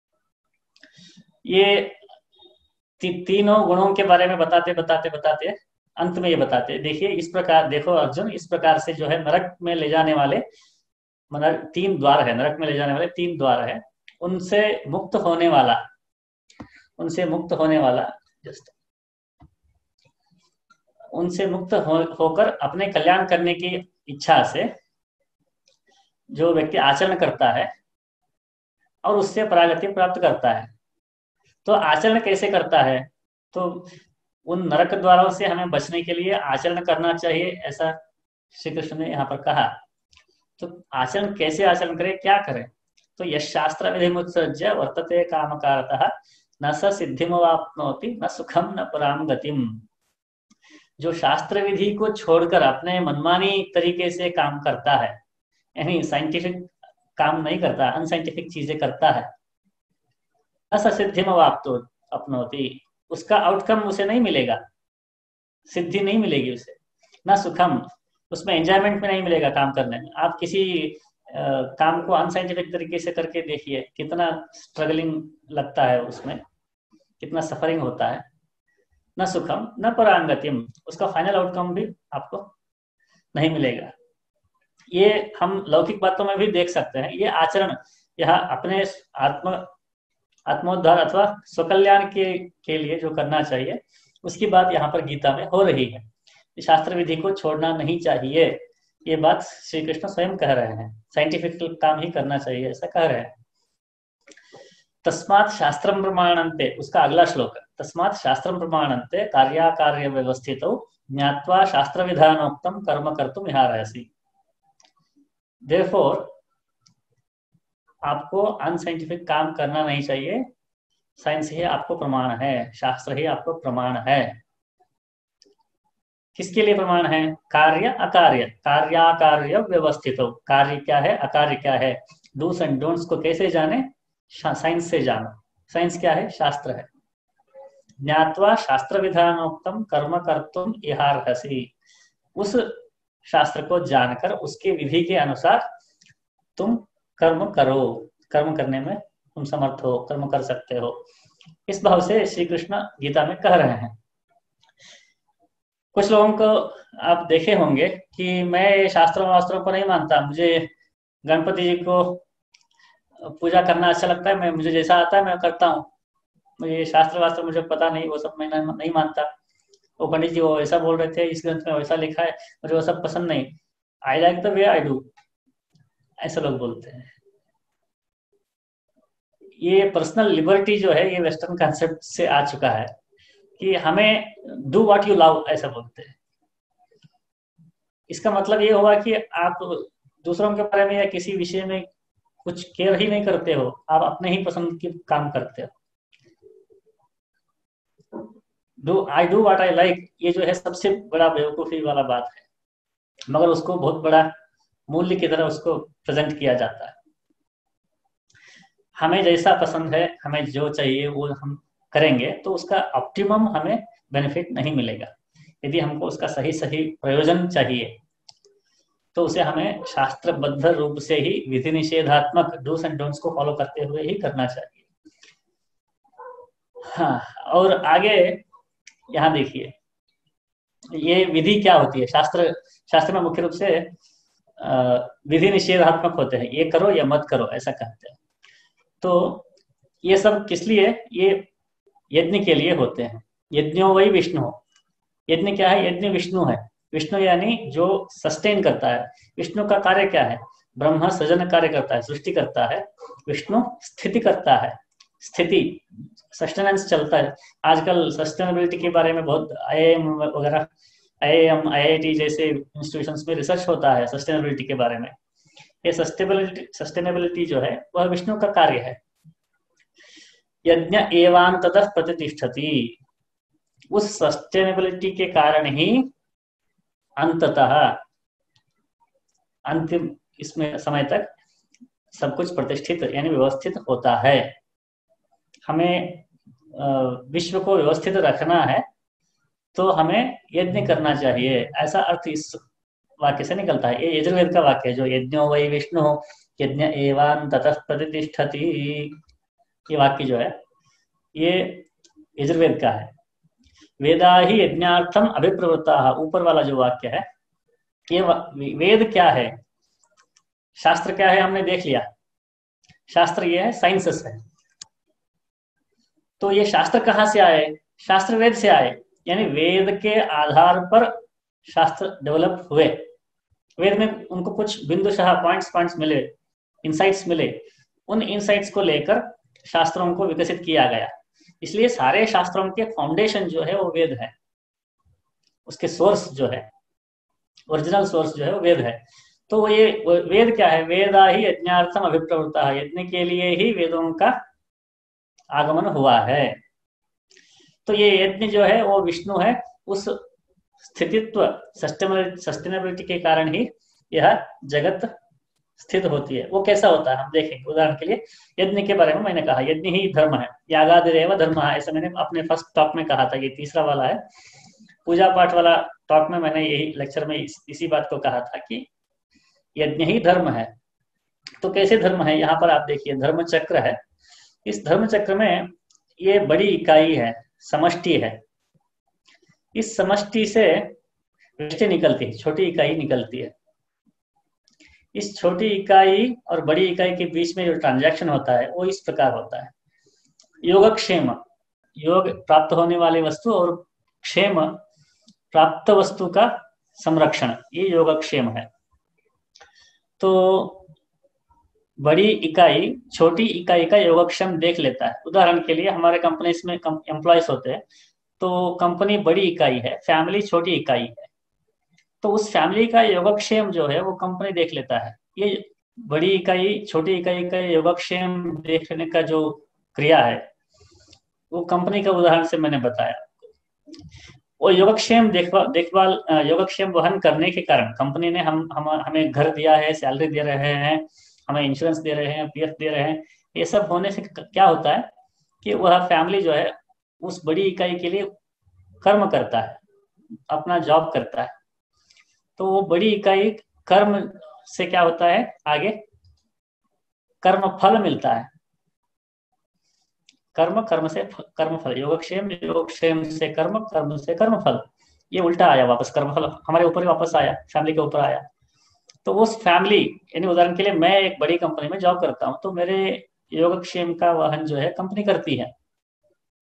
[SPEAKER 1] ये ती, तीनों गुणों के बारे में बताते बताते बताते अंत में ये बताते, देखिए इस प्रकार, देखो अर्जुन, इस प्रकार से जो है नरक में ले जाने वाले, मतलब तीन द्वार है, नरक में ले जाने वाले तीन द्वार है, उनसे मुक्त होने वाला उनसे मुक्त होने वाला जस्ट उनसे मुक्त हो, होकर अपने कल्याण करने की इच्छा से जो व्यक्ति आचरण करता है और उससे परागति प्राप्त करता है। तो आचरण कैसे करता है? तो उन नरक द्वारों से हमें बचने के लिए आचरण करना चाहिए, ऐसा श्री कृष्ण ने यहाँ पर कहा। तो आचरण कैसे आचरण करें, क्या करें? तो यश शास्त्र विधि मुत्सृज्य वर्तते कामकारतः न स सिद्धिमवाप्नोति न सुखम न पराम गतिम। जो शास्त्र विधि को छोड़कर अपने मनमानी तरीके से काम करता है, यानी साइंटिफिक काम नहीं करता, अनसाइंटिफिक चीजें करता है, न स सिद्धिमवाप्तो अपनोति, उसका आउटकम उसे नहीं मिलेगा, सिद्धि नहीं मिलेगी उसे। न सुखम, उसमें एंजॉयमेंट में नहीं मिलेगा काम करने में। आप किसी आ, काम को अनसाइंटिफिक तरीके से करके देखिए, कितना स्ट्रगलिंग लगता है, उसमें कितना सफरिंग होता है। न सुखम न परांगतिम, उसका फाइनल आउटकम भी आपको नहीं मिलेगा। ये हम लौकिक बातों में भी देख सकते हैं। ये आचरण यह अपने आत्म आत्मोद्धार अथवा स्वकल्याण के के लिए जो करना चाहिए उसकी बात यहाँ पर गीता में हो रही है। शास्त्र विधि को छोड़ना नहीं चाहिए, ये बात श्री कृष्ण स्वयं कह रहे हैं। साइंटिफिक काम ही करना चाहिए ऐसा कह रहे हैं। तस्मात् शास्त्रम प्रमाणन्ते, उसका अगला श्लोक, तस्मात् शास्त्रम प्रमाणन्ते कार्याकार्य व्यवस्थितौ ज्ञात्वा शास्त्र विधानोक्तम कर्म कर्तुम इहार्हसि। देयरफॉर आपको अनसाइंटिफिक काम करना नहीं चाहिए। साइंस ही आपको प्रमाण है, शास्त्र ही आपको प्रमाण है। किसके लिए प्रमाण है? कार्य अकार्य, कार्याकार्य व्यवस्थित हो। कार्य क्या है, अकार्य क्या है, डूस एंड डोंट्स को कैसे जाने? साइंस से जानो। साइंस क्या है? शास्त्र है। ज्ञात्वा शास्त्र विधानोक्तम कर्म कर्तुम इहार्हसि, उस शास्त्र को जानकर उसके विधि के अनुसार तुम कर्म करो, कर्म करने में तुम समर्थ हो, कर्म कर सकते हो। इस भाव से श्री कृष्ण गीता में कह रहे हैं। कुछ लोगों को आप देखे होंगे कि मैं शास्त्रों वास्त्रों को नहीं मानता, मुझे गणपति जी को पूजा करना अच्छा लगता है, मैं मुझे जैसा आता है मैं करता हूँ। मुझे शास्त्र वास्त्र मुझे पता नहीं, वो सब मैं नहीं नहीं मानता। वो पंडित जी वो ऐसा बोल रहे थे, इस ग्रंथ में वैसा लिखा है, मुझे वो सब पसंद नहीं। I like the way I do, ऐसा लोग बोलते हैं। ये पर्सनल लिबर्टी जो है ये वेस्टर्न कॉन्सेप्ट से आ चुका है कि हमें डू व्हाट यू लव ऐसा बोलते हैं। इसका मतलब ये हुआ कि आप दूसरों के बारे में या किसी विषय में कुछ केयर ही नहीं करते हो, आप अपने ही पसंद के काम करते हो। Do I do what I like, ये जो है सबसे बड़ा बेवकूफी वाला बात है, मगर उसको बहुत बड़ा मूल्य की तरह उसको प्रेजेंट किया जाता है। हमें जैसा पसंद है, हमें जो चाहिए वो हम करेंगे, तो उसका ऑप्टिमम हमें बेनिफिट नहीं मिलेगा। यदि हमको उसका सही सही प्रयोजन चाहिए तो उसे हमें शास्त्रबद्ध रूप से ही विधि निषेधात्मक डूस एंड डोंट्स को फॉलो करते हुए ही करना चाहिए। हाँ, और आगे यहाँ देखिए, ये विधि क्या होती है। शास्त्र शास्त्र में मुख्य रूप से विधि निषेधात्मक होते हैं, ये करो या मत करो ऐसा कहते हैं। तो ये सब किस लिए, ये यज्ञ के लिए होते हैं। यज्ञो वही विष्णु, यज्ञ क्या है, यज्ञ विष्णु है। विष्णु यानी जो सस्टेन करता है। विष्णु का कार्य क्या है, ब्रह्मा सृजन कार्य करता है, सृष्टि करता है। विष्णु स्थिति करता है, स्थिति सस्टेनेंस चलता है। आजकल सस्टेनेबिलिटी के बारे में बहुत आई आई एम वगैरह, I I M I I T जैसे इंस्टीट्यूशंस में रिसर्च होता है सस्टेनेबिलिटी के बारे में। ये सस्टेनेबिलिटी सस्टेनेबिलिटी जो है वह विष्णु का कार्य है। यज्ञ एवान ततः प्रतिष्ठति, उस सस्टेनेबिलिटी के कारण ही अंततः अंतिम इसमें समय तक सब कुछ प्रतिष्ठित यानी व्यवस्थित होता है। हमें विश्व को व्यवस्थित रखना है तो हमें यज्ञ करना चाहिए, ऐसा अर्थ इस वाक्य से निकलता है। ये यजुर्वेद का वाक्य है, जो यज्ञो वै विष्णु यज्ञ एवान ततः प्रतिष्ठति, ये वाक्य जो है ये यजुर्वेद का है। वेदा ही यज्ञार्थम अभिप्रवृत्ता, ऊपर वाला जो वाक्य है ये वेद क्या है, शास्त्र क्या है हमने देख लिया। शास्त्र ये है, साइंसेस है। तो ये शास्त्र कहाँ से आए, शास्त्र वेद से आए, यानी वेद के आधार पर शास्त्र डेवलप हुए। वेद में उनको कुछ बिंदुशः पॉइंट्स पॉइंट्स मिले, इंसाइट्स मिले, उन इंसाइट्स को लेकर शास्त्रों को विकसित किया गया। इसलिए सारे शास्त्रों के फाउंडेशन जो है वो वेद है, उसके सोर्स जो है, ओरिजिनल सोर्स जो है वो वेद है। तो ये वेद क्या है, वेदा ही यज्ञार्थम अभिप्रवृत्ता, यज्ञ के लिए ही वेदों का आगमन हुआ है। तो ये यज्ञ जो है वो विष्णु है, उस स्थितित्व सस्टेनेबिलिटी के कारण ही यह जगत स्थित होती है। वो कैसा होता है हम देखेंगे। उदाहरण के लिए यज्ञ के बारे में मैंने कहा, यज्ञ ही धर्म है, यागादिरेव धर्म है, ऐसा मैंने अपने फर्स्ट टॉक में कहा था। ये तीसरा वाला है, पूजा पाठ वाला टॉक में मैंने यही लेक्चर में इस, इसी बात को कहा था कि यज्ञ ही धर्म है। तो कैसे धर्म है, यहाँ पर आप देखिए धर्म चक्र है। इस धर्म चक्र में ये बड़ी इकाई है, समष्टि है। इस समष्टि से वृष्टि निकलती है, छोटी इकाई निकलती है। इस छोटी इकाई और बड़ी इकाई के बीच में जो ट्रांजैक्शन होता है वो इस प्रकार होता है। योगक्षेम, योग प्राप्त होने वाली वस्तु, और क्षेम प्राप्त वस्तु का संरक्षण, ये योगक्षेम है। तो बड़ी इकाई छोटी इकाई का योगक्षेम देख लेता है। उदाहरण के लिए हमारे कंपनी में एम्प्लॉयज होते हैं, तो कंपनी बड़ी इकाई है, फैमिली छोटी इकाई है। तो उस फैमिली का योगक्षेम जो है वो कंपनी देख लेता है। ये बड़ी इकाई छोटी इकाई का योगक्षेम देखने का जो क्रिया है वो कंपनी का उदाहरण से मैंने बताया। वो योगक्षेम देखभाल देखभाल योगक्षेम वहन करने के कारण कंपनी ने हम, हम हमें घर दिया है, सैलरी दे रहे हैं, हमें इंश्योरेंस दे रहे हैं, पीएफ दे रहे हैं। ये सब होने से क्या होता है कि वह फैमिली जो है उस बड़ी इकाई के लिए कर्म करता है, अपना जॉब करता है। तो वो बड़ी इकाई कर्म से क्या होता है, आगे कर्म फल मिलता है। कर्म कर्म से कर्म फल, योगक्षेम योगक्षेम से कर्म, कर्म से कर्म फल। ये उल्टा आया वापस, कर्म फल हमारे ऊपर ही वापस आया, फैमिली के ऊपर आया। तो उस फैमिली, यानी उदाहरण के लिए मैं एक बड़ी कंपनी में जॉब करता हूँ, तो मेरे योगक्षेम का वहन जो है कंपनी करती है।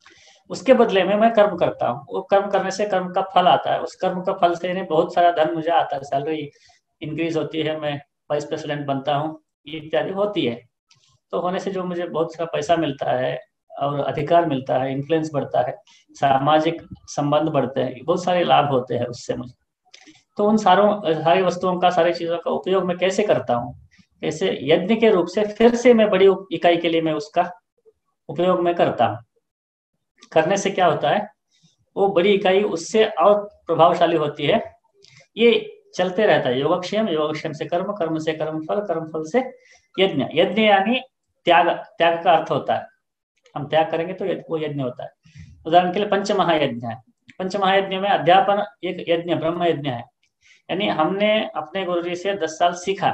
[SPEAKER 1] उसके बदले में मैं कर्म करता हूँ। वो कर्म करने से कर्म का फल आता है, उस कर्म का फल से इन्हें बहुत सारा धन मुझे आता है, सैलरी इंक्रीज होती है, मैं वाइस प्रेसिडेंट बनता हूँ, ये इत्यादि होती है। तो होने से जो मुझे बहुत सारा पैसा मिलता है और अधिकार मिलता है, इन्फ्लुएंस बढ़ता है, सामाजिक संबंध बढ़ते हैं, बहुत सारे लाभ होते हैं उससे मुझे। तो उन सारों सारी वस्तुओं का, सारी चीजों का उपयोग मैं कैसे करता हूँ, कैसे यज्ञ के रूप से फिर से मैं बड़ी इकाई के लिए मैं उसका उपयोग में करता हूँ। करने से क्या होता है, वो बड़ी इकाई उससे और प्रभावशाली होती है। ये चलते रहता है, योगक्षेम, योगक्षेम से कर्म, कर्म से कर्म फल, कर्म फल से यज्ञ। यज्ञ यानी त्याग, त्याग का अर्थ होता है, हम त्याग करेंगे तो वो यज्ञ होता है। उदाहरण के लिए पंच महायज्ञ है। पंच महायज्ञ में अध्यापन एक यज्ञ, ब्रह्म यज्ञ है। यानी हमने अपने गुरुजी से दस साल सीखा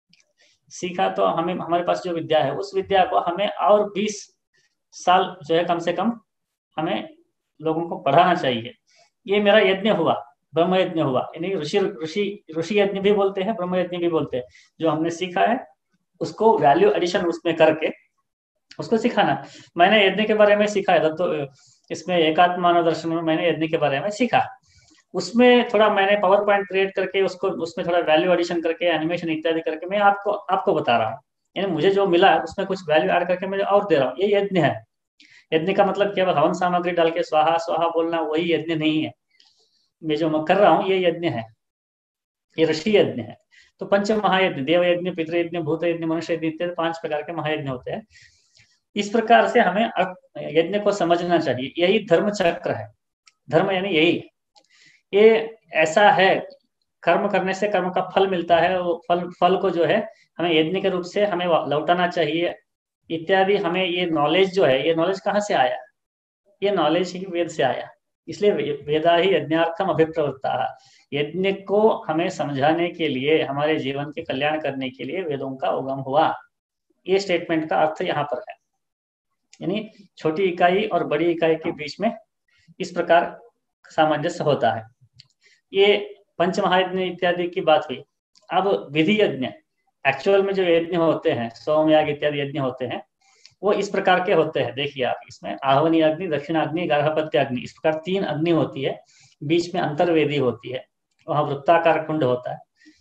[SPEAKER 1] सीखा तो हमें, हमारे पास जो विद्या है, उस विद्या को हमें और बीस साल जो है कम से कम हमें लोगों को पढ़ाना चाहिए। ये मेरा यज्ञ हुआ, ब्रह्म यज्ञ हुआ। यानी ऋषि ऋषि ऋषि यज्ञ भी बोलते हैं, ब्रह्म यज्ञ भी बोलते हैं। जो हमने सीखा है उसको वैल्यू एडिशन उसमें करके उसको सिखाना। मैंने यज्ञ के बारे में सीखा है तो इसमें एकात्म मानव दर्शन में मैंने यज्ञ के बारे में सीखा, उसमें थोड़ा मैंने पावर पॉइंट क्रिएट करके उसको, उसमें थोड़ा वैल्यू एडिशन करके, एनिमेशन इत्यादि करके मैं आपको आपको बता रहा हूँ। यानी मुझे जो मिला उसमें कुछ वैल्यू ऐड करके मैं और दे रहा हूँ, ये यज्ञ है। यज्ञ का मतलब केवल हवन सामग्री डाल के स्वाहा स्वाहा बोलना वही यज्ञ नहीं है। मैं जो मैं कर रहा हूँ ये यज्ञ है, ये ऋषि यज्ञ है। तो पंच महायज्ञ, देव यज्ञ, पितृयज्ञ, भूत यज्ञ, मनुष्य यज्ञ इत्यादि पांच प्रकार के महायज्ञ होते हैं। इस प्रकार से हमें यज्ञ को समझना चाहिए। यही धर्म चक्र है। धर्म यानी यही, ये ऐसा है, कर्म करने से कर्म का फल मिलता है, वो फल फल को जो है हमें यज्ञ के रूप से हमें लौटाना चाहिए इत्यादि। हमें ये नॉलेज जो है, ये नॉलेज कहाँ से आया, ये नॉलेज ही वेद से आया। इसलिए वेदा ही यज्ञार्थम अभिप्रवृत्ता। यज्ञ को हमें समझाने के लिए, हमारे जीवन के कल्याण करने के लिए वेदों का उगम हुआ। ये स्टेटमेंट का अर्थ यहाँ पर है। यानी छोटी इकाई और बड़ी इकाई के बीच में इस प्रकार सामंजस्य होता है। ये पंच महायज्ञ इत्यादि की बात हुई। अब विधि यज्ञ, एक्चुअल में जो यज्ञ होते हैं, सोमयाग इत्यादि यज्ञ होते हैं, वो इस प्रकार के होते हैं। देखिए आप, इसमें आहवनी अग्नि, दक्षिणाग्नि, गार्हपत्य अग्नि, इस प्रकार तीन अग्नि होती है। बीच में अंतर्वेदी होती है, वहां वृत्ताकार कुंड होता है।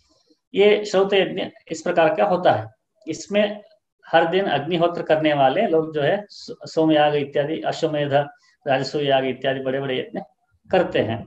[SPEAKER 1] ये श्रौत यज्ञ इस प्रकार का होता है। इसमें हर दिन अग्निहोत्र करने वाले लोग जो है सोमयाग इत्यादि, अश्वमेध, राजस्व याग इत्यादि बड़े बड़े यज्ञ करते हैं।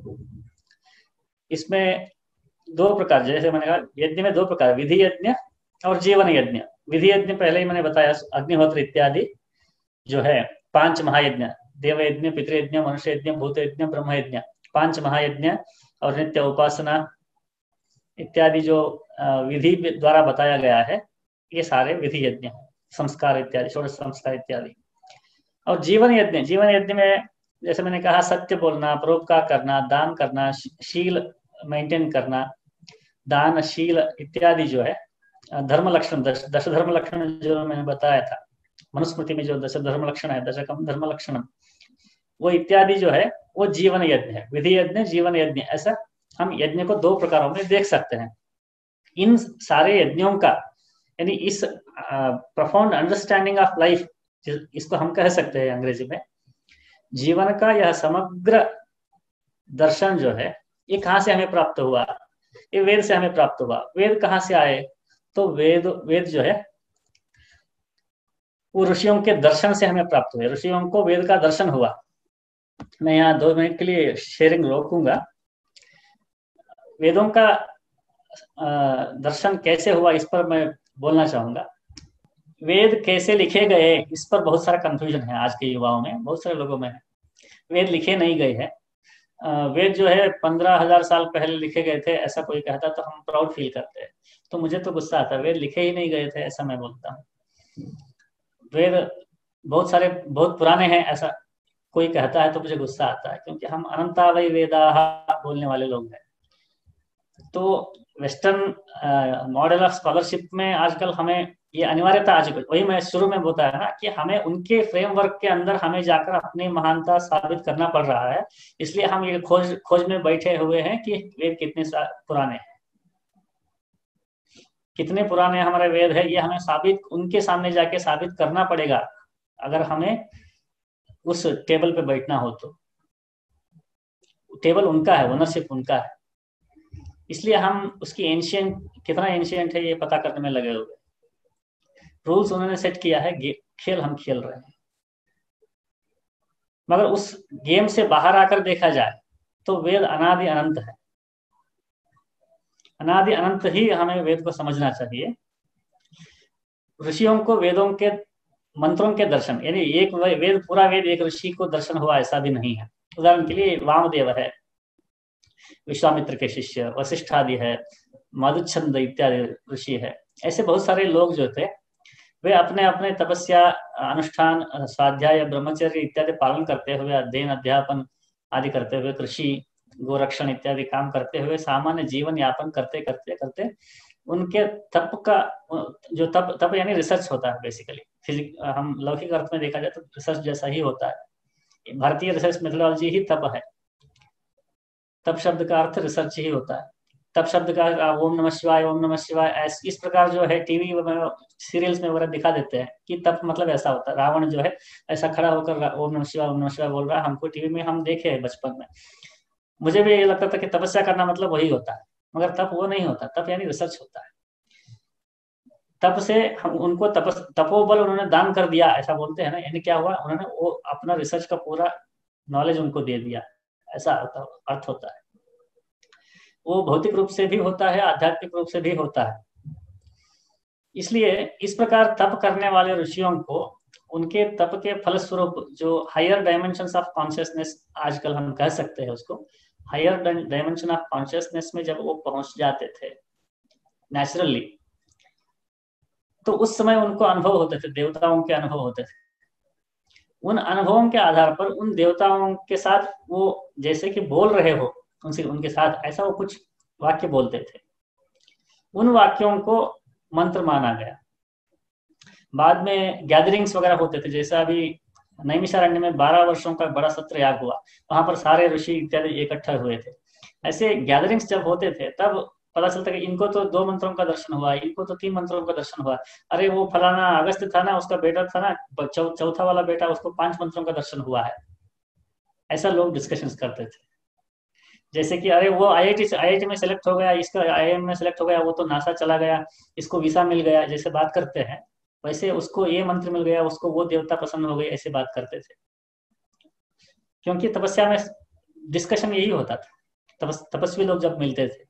[SPEAKER 1] इसमें दो प्रकार, जैसे मैंने कहा यज्ञ में दो प्रकार, विधि यज्ञ और जीवन यज्ञ। विधि यज्ञ पहले ही मैंने बताया, अग्निहोत्र इत्यादि जो है पांच महायज्ञ, देव यज्ञ, पितृयज्ञ, मनुष्य यज्ञ, भूत यज्ञ, ब्रह्म यज्ञ, पांच महायज्ञ और नित्य उपासना इत्यादि जो विधि द्वारा बताया गया है, ये सारे विधि यज्ञ, संस्कार इत्यादि, षोडश संस्कार इत्यादि। और जीवन यज्ञ, जीवन यज्ञ में जैसे मैंने कहा, सत्य बोलना, परोपकार करना, दान करना, शील मेंटेन करना, दान, शील इत्यादि जो है धर्म लक्षण, दश, दश धर्म लक्षण जो मैंने बताया था, मनुस्मृति में जो दश धर्म लक्षण है, दशकम धर्म लक्षण, वो इत्यादि जो है वो जीवन यज्ञ है। विधि यज्ञ, जीवन यज्ञ, ऐसा हम यज्ञ को दो प्रकारों में देख सकते हैं। इन सारे यज्ञों का, यानी इस प्रोफाउंड अंडरस्टैंडिंग ऑफ लाइफ, इसको हम कह सकते हैं अंग्रेजी में, जीवन का यह समग्र दर्शन जो है, ये कहाँ से हमें प्राप्त हुआ, ये वेद से हमें प्राप्त हुआ। वेद कहाँ से आए, तो वेद वेद जो है वो ऋषियों के दर्शन से हमें प्राप्त हुए। ऋषियों को वेद का दर्शन हुआ। मैं यहाँ दो मिनट के लिए शेयरिंग रोकूंगा। वेदों का दर्शन कैसे हुआ, इस पर मैं बोलना चाहूंगा। वेद कैसे लिखे गए, इस पर बहुत सारा कंफ्यूजन है आज के युवाओं में, बहुत सारे लोगों में है। वेद लिखे नहीं गए हैं। वेद जो है पंद्रह हजार साल पहले लिखे गए थे, ऐसा कोई कहता तो हम प्राउड फील करते हैं। तो मुझे तो गुस्सा आता है, वेद लिखे ही नहीं गए थे ऐसा मैं बोलता हूँ। वेद बहुत सारे बहुत पुराने हैं ऐसा कोई कहता है तो मुझे गुस्सा आता है, क्योंकि हम अनंतावय वेदाः बोलने वाले लोग हैं। तो वेस्टर्न मॉडल ऑफ स्कॉलरशिप में आजकल हमें ये अनिवार्यता आ चुकी है। वही मैं शुरू में बताया ना कि हमें उनके फ्रेमवर्क के अंदर हमें जाकर अपनी महानता साबित करना पड़ रहा है। इसलिए हम ये खोज खोज में बैठे हुए हैं कि वेद कितने पुराने हैं, कितने पुराने हमारे वेद है, ये हमें साबित, उनके सामने जाके साबित करना पड़ेगा। अगर हमें उस टेबल पे बैठना हो तो टेबल उनका है, ओनरशिप उनका है, इसलिए हम उसकी एंशियंट कितना एंशियंट है ये पता करने में लगे हुए। रूल्स उन्होंने सेट किया है, खेल हम खेल रहे हैं। मगर उस गेम से बाहर आकर देखा जाए तो वेद अनादि अनंत है। अनादि अनंत ही हमें वेद को समझना चाहिए। ऋषियों को वेदों के मंत्रों के दर्शन, यानी एक वेद पूरा वेद एक ऋषि को दर्शन हुआ ऐसा भी नहीं है। उदाहरण के लिए वामदेव है, विश्वामित्र के शिष्य, वशिष्ठ आदि है, मधुच्छंद इत्यादि ऋषि है। ऐसे बहुत सारे लोग जो थे वे अपने अपने तपस्या, अनुष्ठान, स्वाध्याय, ब्रह्मचर्य इत्यादि पालन करते हुए, अध्ययन अध्यापन आदि करते हुए, कृषि गोरक्षण इत्यादि काम करते हुए सामान्य जीवन यापन करते करते करते उनके तप का जो तप तप यानी रिसर्च होता है बेसिकली, फिजिक हम लौकिक अर्थ में देखा जाए तो रिसर्च जैसा ही होता है। भारतीय रिसर्च मेथोडोलॉजी ही तप है। तप शब्द का अर्थ रिसर्च ही होता है। तप शब्द का ओम नमः शिवाय, ओम नमः शिवाय, इस प्रकार जो है टीवी में सीरियल्स में वगैरह दिखा देते हैं कि तप मतलब ऐसा होता है। रावण जो है ऐसा खड़ा होकर ओम नमः शिवाय ओम नमः शिवाय बोल रहा है, हमको टीवी में हम देखे हैं बचपन में। मुझे भी ये लगता था कि तपस्या करना मतलब वही होता है, मगर तप वो नहीं होता। तप यानी रिसर्च होता है। तप से हम उनको तपस तपोबल उन्होंने दान कर दिया ऐसा बोलते हैं ना, यानी क्या हुआ, उन्होंने वो अपना रिसर्च का पूरा नॉलेज उनको दे दिया, ऐसा अर्थ होता है। वो भौतिक रूप से भी होता है, आध्यात्मिक रूप से भी होता है। इसलिए इस प्रकार तप करने वाले ऋषियों को उनके तप के फलस्वरूप जो हायर डायमेंशंस ऑफ कॉन्शियसनेस, आजकल हम कह सकते हैं उसको हायर डायमेंशन ऑफ कॉन्शियसनेस में जब वो पहुंच जाते थे नेचुरली, तो उस समय उनको अनुभव होते थे, देवताओं के अनुभव होते थे। उन अनुभवों के आधार पर उन देवताओं के साथ वो जैसे कि बोल रहे हो उनसे, उनके साथ ऐसा वो कुछ वाक्य बोलते थे। उन वाक्यों को मंत्र माना गया। बाद में गैदरिंग्स वगैरह होते थे, जैसा अभी नैमिषारण्य में बारह वर्षों का बड़ा सत्र याग हुआ, वहां पर सारे ऋषि इत्यादि इकट्ठा हुए थे। ऐसे गैदरिंग्स जब होते थे तब पता चलता कि इनको तो दो मंत्रों का दर्शन हुआ, इनको तो तीन मंत्रों का दर्शन हुआ, अरे वो फलाना अगस्त था ना, उसका बेटा था ना, चौ, चौथा वाला बेटा, उसको पांच मंत्रों का दर्शन हुआ है। ऐसा लोग डिस्कशंस करते थे। जैसे कि अरे वो आईआईटी से आईआईटी में सेलेक्ट हो गया, इसका आईआईएम में सेलेक्ट हो गया, वो तो नासा चला गया, इसको वीसा मिल गया, जैसे बात करते हैं वैसे उसको ये मंत्र मिल गया, उसको वो देवता पसंद हो गई, ऐसे बात करते थे। क्योंकि तपस्या में डिस्कशन यही होता था, तपस, तपस्वी लोग जब मिलते थे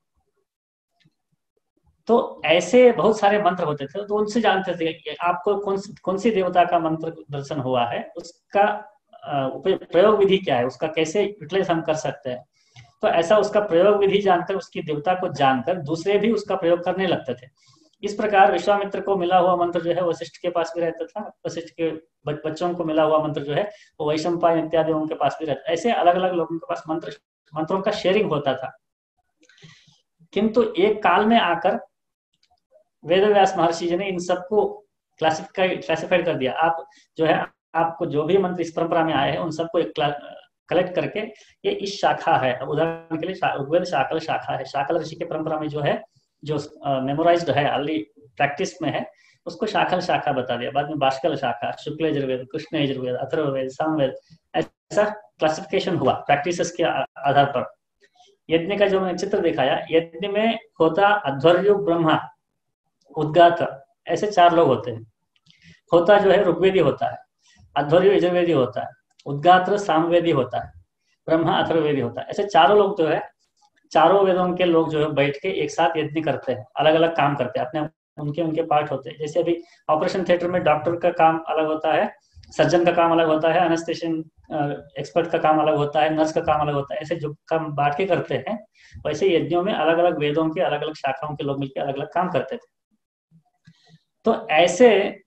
[SPEAKER 1] तो ऐसे बहुत सारे मंत्र होते थे, तो उनसे जानते थे कि आपको कौन सी कौन सी देवता का मंत्र दर्शन हुआ है, उसका प्रयोग विधि क्या है, उसका कैसे यूटिलाइज हम कर सकते हैं। तो ऐसा उसका प्रयोग विधि जानकर, उसकी देवता को जानकर दूसरे भी उसका प्रयोग करने लगते थे। इस प्रकार विश्वामित्र को मिला हुआ मंत्र जो है वशिष्ठ के पास भी रहता था, वशिष्ठ के बच्चों को मिला हुआ मंत्र जो है वो वैशंपायन इत्यादि उनके पास भी रहता। ऐसे अलग अलग लोगों के पास मंत्र मंत्रों का शेयरिंग होता था। किंतु एक काल में आकर वेदव्यास महर्षि जी ने इन सबको क्लासिफाई क्लासिफाइड कर दिया। आप जो है आपको जो भी मंत्र इस परंपरा में आए हैं उन सबको एक कलेक्ट करके ये इस शाखा है। उदाहरण के लिए ऋग्वेद शाकल शाखा है, शाकल ऋषि के परंपरा में जो है जो मेमोराइज्ड है, ऑलरेडी प्रैक्टिस में है, उसको शाकल शाखा बता दिया। बाद में बाष्कल शाखा, शुक्ल यजुर्वेद, कृष्ण यजुर्वेद, अथर्ववेद, सामवेद, ऐसा क्लासिफिकेशन हुआ प्रैक्टिसेस के आधार पर। यज्ञ का जो मैंने चित्र दिखाया, यज्ञ में होता अध्वर्यु, ब्रह्मा, उद्गात, ऐसे चार लोग होते हैं। होता जो है ऋग्वेदी होता है, अध्वर्यु यजुर्वेदी होता है, उद्गात्र सामवेदी होता है, ब्रह्मा अथर्ववेदी होता है। ऐसे चारों लोग जो है, चारों वेदों के लोग जो है बैठ के एक साथ यज्ञ करते हैं, अलग अलग काम करते हैं, अपने उनके उनके पार्ट होते हैं। जैसे अभी ऑपरेशन थिएटर में डॉक्टर का काम अलग होता है, सर्जन का काम अलग होता है, एनेस्थेशियन एक्सपर्ट का काम अलग होता है, नर्स का काम अलग होता है, ऐसे जो काम बांट के करते हैं, वैसे यज्ञों में अलग अलग वेदों के अलग अलग शाखाओं के लोग मिलकर अलग अलग काम करते थे। तो ऐसे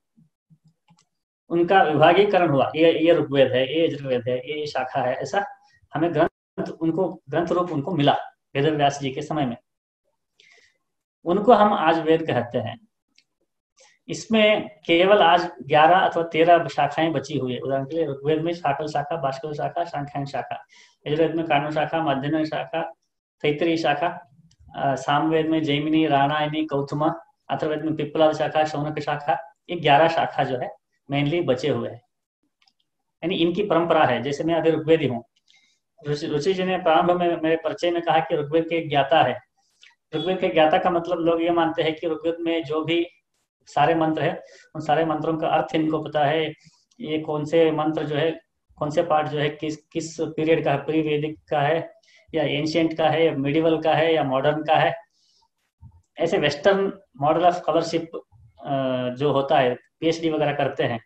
[SPEAKER 1] उनका विभागीकरण हुआ, ये ये ऋग्वेद है, ये यजुर्वेद है, ये शाखा है, ऐसा हमें ग्रंथ उनको ग्रंथ रूप उनको मिला वेदव्यास जी के समय में। उनको हम आज वेद कहते हैं। इसमें केवल आज ग्यारह अथवा तेरह शाखाएं बची हुई है। उदाहरण के लिए ऋग्वेद में शाकल शाखा, बाष्कल शाखा, सांख्यायन शाखा, यजुर्वेद में काण्व शाखा, माध्यन्वय शाखा, तैत्तिरीय शाखा, सामवेद में जैमिनी, राणायनी, कौथुमा, अथर्ववेद में पिप्पलाद शाखा, शौनक शाखा, ये ग्यारह शाखा जो है मेनली बचे हुए हैं। यानी इनकी परंपरा है। जैसे मैं अभी ऋग्वेदी हूँ, रुचि जी ने प्रारंभ में मेरे परिचय में कहा कि ऋग्वेद के ज्ञाता है। ऋग्वेद के ज्ञाता का मतलब लोग ये मानते हैं कि ऋग्वेद में जो भी सारे मंत्र है उन सारे मंत्रों का अर्थ इनको पता है, ये कौन से मंत्र जो है, कौन से पार्ट जो है किस किस पीरियड का है, प्री वैदिक का है या एंशियंट का है या मिडिवल का है या मॉडर्न का है। ऐसे वेस्टर्न मॉडल ऑफ स्कॉलरशिप जो होता है, पीएचडी वगैरह करते हैं,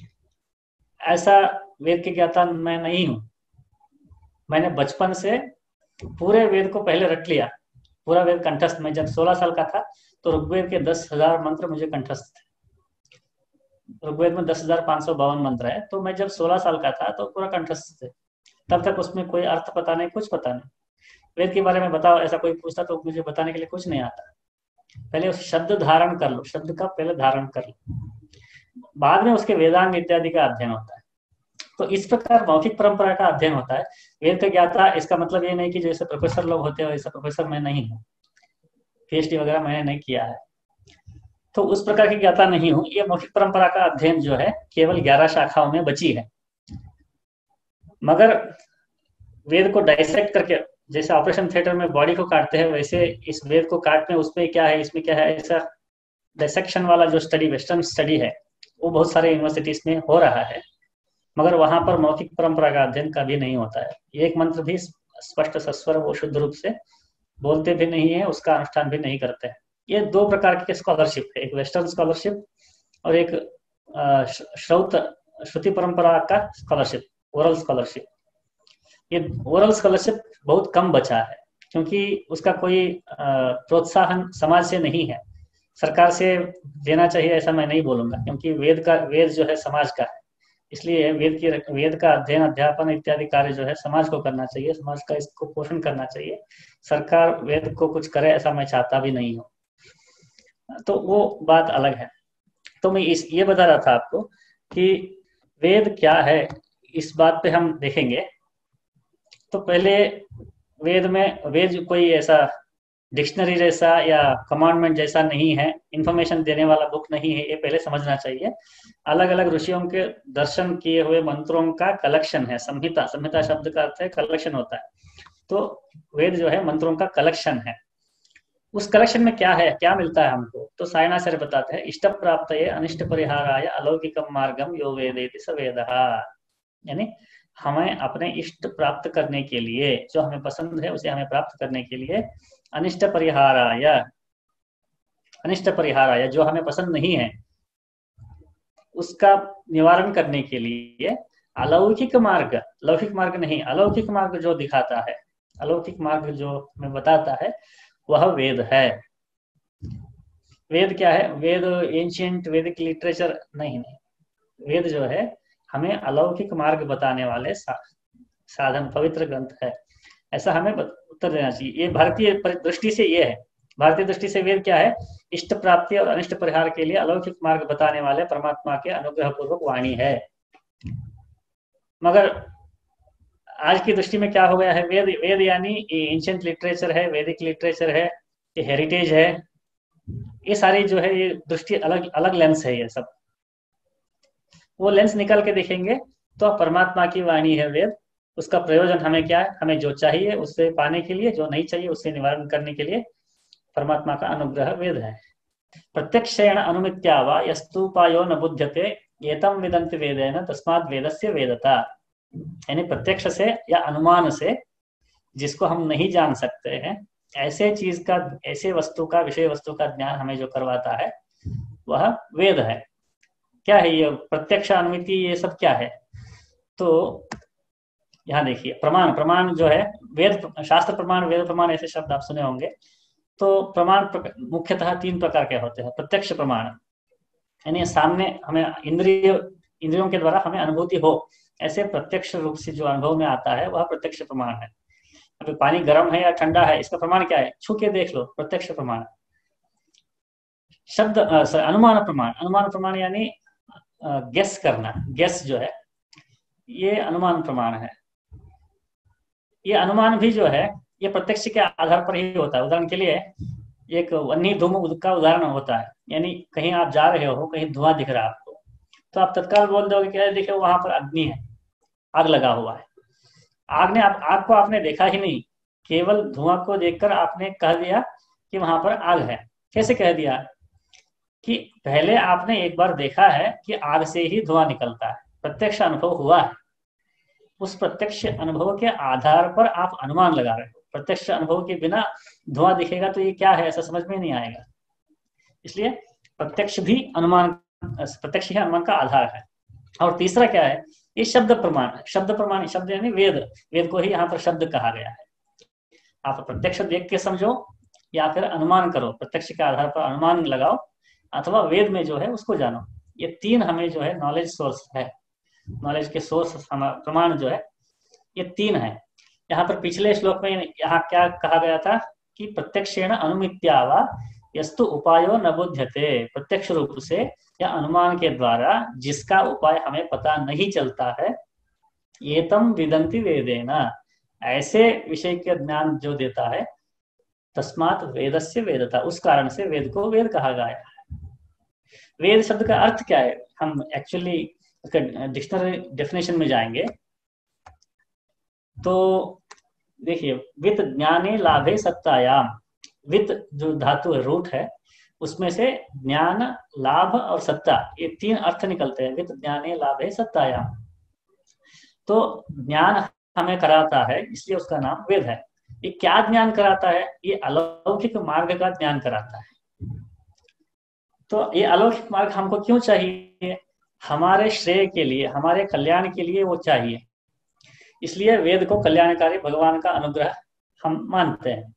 [SPEAKER 1] ऐसा वेद के ज्ञाता मैं नहीं हूँ। मैंने बचपन से पूरे वेद को पहले रट लिया, पूरा वेद कंठस्थ। मैं जब सोलह साल का था तो ऋग्वेद के दस हजार मंत्र मुझे कंठस्थ थे। ऋग्वेद में दस हजार पाँच सौ बावन मंत्र है, तो मैं जब सोलह साल का था तो पूरा कंठस्थ थे। तब तक उसमें कोई अर्थ पता नहीं, कुछ पता नहीं। वेद के बारे में बताओ ऐसा कोई पूछता तो मुझे बताने के लिए कुछ नहीं आता। पहले उस शब्द धारण कर लो, शब्द का पहले धारण कर लो, बाद में उसके वेदांग इत्यादि का अध्ययन होता है। तो इस प्रकार मौखिक परंपरा का अध्ययन होता है। वेद का ज्ञाता इसका मतलब ये नहीं कि जैसे प्रोफेसर लोग होते हैं वैसे प्रोफेसर मैं नहीं हूँ, पीएचडी वगैरह मैंने नहीं किया है, तो उस प्रकार की ज्ञाता नहीं हूँ। ये मौखिक परंपरा का अध्ययन जो है केवल ग्यारह शाखाओं में बची है। मगर वेद को डाइसेक्ट करके, जैसे ऑपरेशन थिएटर में बॉडी को काटते हैं, वैसे इस वेद को काटने उसमें क्या है इसमें क्या है, ऐसा डाइसेक्शन वाला जो स्टडी, वेस्टर्न स्टडी है, वो बहुत सारे यूनिवर्सिटीज में हो रहा है। मगर वहां पर मौखिक परंपरा का अध्ययन कभी नहीं होता है। एक मंत्र भी स्पष्ट सस्वर वो शुद्ध रूप से बोलते भी नहीं है, उसका अनुष्ठान भी नहीं करते हैं। ये दो प्रकार की स्कॉलरशिप है, एक वेस्टर्न स्कॉलरशिप और एक श्रौत श्रुति परंपरा का स्कॉलरशिप, ओरल स्कॉलरशिप। ये ओरल स्कॉलरशिप बहुत कम बचा है क्योंकि उसका कोई प्रोत्साहन समाज से नहीं है। सरकार से देना चाहिए ऐसा मैं नहीं बोलूंगा, क्योंकि वेद का वेद जो है समाज का है, इसलिए वेद की वेद का अध्ययन अध्यापन इत्यादि कार्य जो है समाज को करना चाहिए, समाज का इसको पोषण करना चाहिए। सरकार वेद को कुछ करे ऐसा मैं चाहता भी नहीं हूँ, तो वो बात अलग है। तो मैं इस ये बता रहा था आपको कि वेद क्या है, इस बात पे हम देखेंगे। तो पहले वेद में, वेद कोई ऐसा डिक्शनरी जैसा या कमांडमेंट जैसा नहीं है, इंफॉर्मेशन देने वाला बुक नहीं है, ये पहले समझना चाहिए। अलग अलग ऋषियों के दर्शन किए हुए मंत्रों का कलेक्शन है। संहिता, संहिता शब्द का अर्थ है कलेक्शन होता है। तो वेद जो है मंत्रों का कलेक्शन है। उस कलेक्शन में क्या है, क्या मिलता है हमको, तो सायणाचार्य बताते हैं, इष्ट प्राप्त अनिष्ट परिहाराय अलौकिकम मार्गम यो वेदेति स वेदः। यानी हमें अपने इष्ट प्राप्त करने के लिए, जो हमें पसंद है उसे हमें प्राप्त करने के लिए, अनिष्ट परिहाराय, अनिष्ट परिहाराय जो हमें पसंद नहीं है उसका निवारण करने के लिए अलौकिक मार्ग, लौकिक मार्ग नहीं, अलौकिक मार्ग जो दिखाता है, अलौकिक मार्ग जो हमें बताता है वह वेद है। वेद क्या है, वेद एंशिएंट वैदिक लिटरेचर नहीं, नहीं, वेद जो है हमें अलौकिक मार्ग बताने वाले सा, साधन, पवित्र ग्रंथ है, ऐसा हमें उत्तर देना चाहिए। ये भारतीय दृष्टि से ये है, भारतीय दृष्टि से वेद क्या है, इष्ट प्राप्ति और अनिष्ट परिहार के लिए अलौकिक मार्ग बताने वाले परमात्मा के अनुग्रह पूर्वक वाणी है। मगर आज की दृष्टि में क्या हो गया है, वेद वेद यानी एंशिएंट लिटरेचर है, वैदिक लिटरेचर है, ये हेरिटेज है, ये सारी जो है ये दृष्टि अलग अलग लेंस है। ये सब वो लेंस निकाल के देखेंगे तो परमात्मा की वाणी है वेद, उसका प्रयोजन हमें क्या है, हमें जो चाहिए उससे पाने के लिए, जो नहीं चाहिए उससे निवारण करने के लिए परमात्मा का अनुग्रह वेद है। प्रत्यक्षेण अनुमित्या वा यस्तुपायो न बुध्यते एतम वेदन्ति वेदेन तस्माद् वेदस्य वेदता। यानी प्रत्यक्ष से या अनुमान से जिसको हम नहीं जान सकते हैं, ऐसे चीज का, ऐसे वस्तु का, विषय वस्तु का ज्ञान हमें जो करवाता है वह वेद है। क्या है ये प्रत्यक्ष, अनुमिति, ये सब क्या है, तो यहाँ देखिए, प्रमाण, प्रमाण जो है वेद, शास्त्र प्रमाण, वेद प्रमाण, ऐसे शब्द आप सुने होंगे। तो प्रमाण मुख्यतः तीन प्रकार के होते हैं। प्रत्यक्ष प्रमाण यानी सामने हमें इंद्रिय इंद्रियों के द्वारा हमें अनुभूति हो, ऐसे प्रत्यक्ष रूप से जो अनुभव में आता है वह प्रत्यक्ष प्रमाण है। अभी पानी गर्म है या ठंडा है, इसका प्रमाण क्या है, छू के देख लो, प्रत्यक्ष प्रमाण। शब्द अनुमान प्रमाण, अनुमान प्रमाण यानी गेस करना, गेस जो है ये अनुमान प्रमाण है। ये अनुमान भी जो है ये प्रत्यक्ष के आधार पर ही होता है। उदाहरण के लिए एक वन्नी धूम का उदाहरण होता है, यानी कहीं आप जा रहे हो, कहीं धुआं दिख रहा है आपको, तो आप तत्काल बोल दोगे कि देखिए वहां पर अग्नि है, आग लगा हुआ है। आग ने आप आग को आपने देखा ही नहीं, केवल धुआं को देखकर आपने कह दिया कि वहां पर आग है। कैसे कह दिया? कि पहले आपने एक बार देखा है कि आग से ही धुआं निकलता है, प्रत्यक्ष अनुभव हुआ है। उस प्रत्यक्ष अनुभव के आधार पर आप अनुमान लगा रहे हो। प्रत्यक्ष अनुभव के बिना धुआं दिखेगा तो ये क्या है, ऐसा समझ में नहीं आएगा। इसलिए प्रत्यक्ष भी अनुमान, प्रत्यक्ष ही अनुमान का आधार है। और तीसरा क्या है? ये शब्द प्रमाण। शब्द प्रमाण, शब्द यानी वेद, वेद को ही यहाँ पर शब्द कहा गया है। आप प्रत्यक्ष देख के समझो या फिर अनुमान करो, प्रत्यक्ष के आधार पर अनुमान लगाओ, अथवा वेद में जो है उसको जानो। ये तीन हमें जो है नॉलेज सोर्स है, नॉलेज के सोर्स प्रमाण जो है ये तीन है। यहाँ पर पिछले श्लोक में यहाँ क्या कहा गया था कि प्रत्यक्षेण अनुमित्यावा यस्तु उपायो न बुध्यते, प्रत्यक्ष रूप से या अनुमान के द्वारा जिसका उपाय हमें पता नहीं चलता है, एतम विदन्ति वेदेना, ऐसे विषय के ज्ञान जो देता है, तस्मात् वेदस्य वेदता, उस कारण से वेद को वेद कहा गया है। वेद शब्द का अर्थ क्या है? हम एक्चुअली उसका डिक्शनरी डेफिनेशन में जाएंगे तो देखिए, वित्त ज्ञाने लाभे सत्तायाम, वित्त जो धातु है, रूट है, उसमें से ज्ञान, लाभ और सत्ता, ये तीन अर्थ निकलते हैं। वित्त ज्ञाने लाभे सत्तायाम, तो ज्ञान हमें कराता है, इसलिए उसका नाम वेद है। ये क्या ज्ञान कराता है? ये अलौकिक मार्ग का ज्ञान कराता है। तो ये अलौकिक मार्ग हमको क्यों चाहिए? हमारे श्रेय के लिए, हमारे कल्याण के लिए वो चाहिए। इसलिए वेद को कल्याणकारी भगवान का अनुग्रह हम मानते हैं।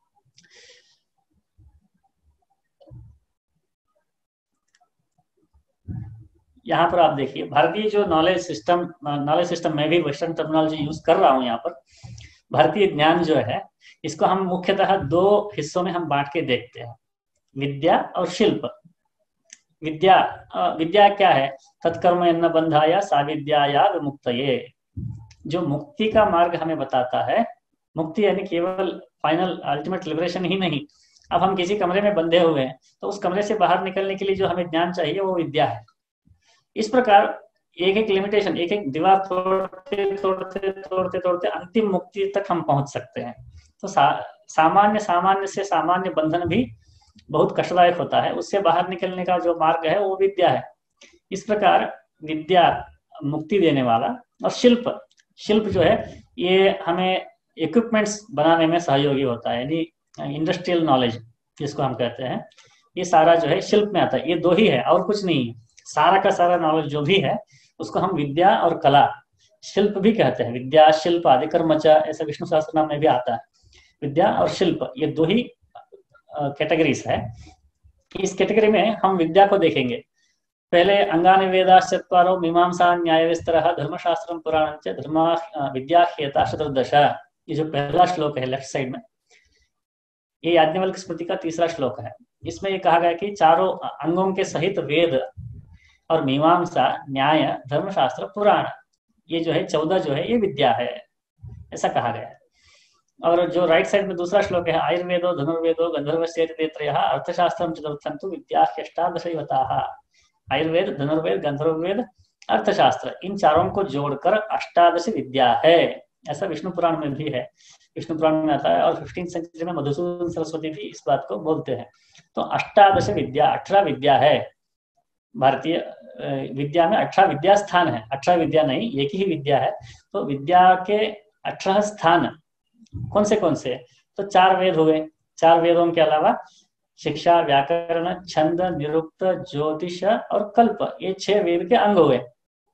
[SPEAKER 1] यहाँ पर आप देखिए, भारतीय जो नॉलेज सिस्टम, नॉलेज सिस्टम में भी वेस्टर्न टर्मिनोलॉजी यूज कर रहा हूँ यहाँ पर। भारतीय ज्ञान जो है, इसको हम मुख्यतः दो हिस्सों में हम बांट के देखते हैं, विद्या और शिल्प। विद्या, विद्या क्या है? तत्कर्म न बंधाया सा विद्याया विमुक्तये, जो मुक्ति का मार्ग हमें बताता है। मुक्ति यानी केवल फाइनल अल्टीमेट लिबरेशन ही नहीं। अब हम किसी कमरे में बंधे हुए हैं, तो उस कमरे से बाहर निकलने के लिए जो हमें ज्ञान चाहिए वो विद्या है। इस प्रकार एक एक लिमिटेशन, एक एक दीवार तोड़ते तोड़ते तोड़ते तोड़ते अंतिम मुक्ति तक हम पहुंच सकते हैं। तो सा, सामान्य सामान्य से सामान्य बंधन भी बहुत कष्टदायक होता है, उससे बाहर निकलने का जो मार्ग है वो विद्या है। इस प्रकार विद्या मुक्ति देने वाला, और शिल्प, शिल्प जो है ये हमें इक्विपमेंट्स बनाने में सहयोगी होता है, यानी इंडस्ट्रियल नॉलेज जिसको हम कहते हैं, ये सारा जो है शिल्प में आता है। ये दो ही है और कुछ नहीं है। सारा का सारा नॉलेज जो भी है उसको हम विद्या और कला, शिल्प भी कहते हैं। विद्या शिल्प आदि कर्मच, ऐसा विष्णु सहस्त्र नाम में भी आता है। विद्या और शिल्प ये दो ही कैटेगरीज है। इस कैटेगरी में हम विद्या को देखेंगे। पहले अंगानि वेदाश्चत्वारो मीमांसा न्याय विस्तरः धर्मशास्त्रम पुराणं च धर्मा विद्या ह्येता चतुर्दश। ये जो पहला श्लोक है लेफ्ट साइड में, ये याज्ञवल्क्य स्मृति का तीसरा श्लोक है। इसमें ये कहा गया कि चारों अंगों के सहित वेद और मीमांसा, न्याय, धर्मशास्त्र, पुराण, ये जो है चौदह जो है ये विद्या है, ऐसा कहा गया है। और जो राइट साइड में दूसरा श्लोक है, आयुर्वेदो धनुर्वेदो गंधर्वस्येति त्रयः अर्थशास्त्रम चतुर्थं तु विद्या ह्यष्टादशैवताः। आयुर्वेद, धनुर्वेद, गंधर्ववेद, अर्थशास्त्र, इन चारों को जोड़कर अष्टादश विद्या है, ऐसा विष्णु पुराण में भी है। विष्णु पुराण में आता है और फिफ्टीन सेंचुरी में मधुसूदन सरस्वती भी इस बात को बोलते हैं। तो अष्टादश विद्या, अठारह विद्या है। भारतीय विद्या में अठारह विद्या स्थान है, अठारह विद्या नहीं, एक ही विद्या है। तो विद्या के अठारह स्थान कौन से कौन से? तो चार वेद हो गए, चार वेदों के अलावा शिक्षा, व्याकरण, छंद, निरुक्त, ज्योतिष और कल्प, ये छह वेद के अंग हो गए।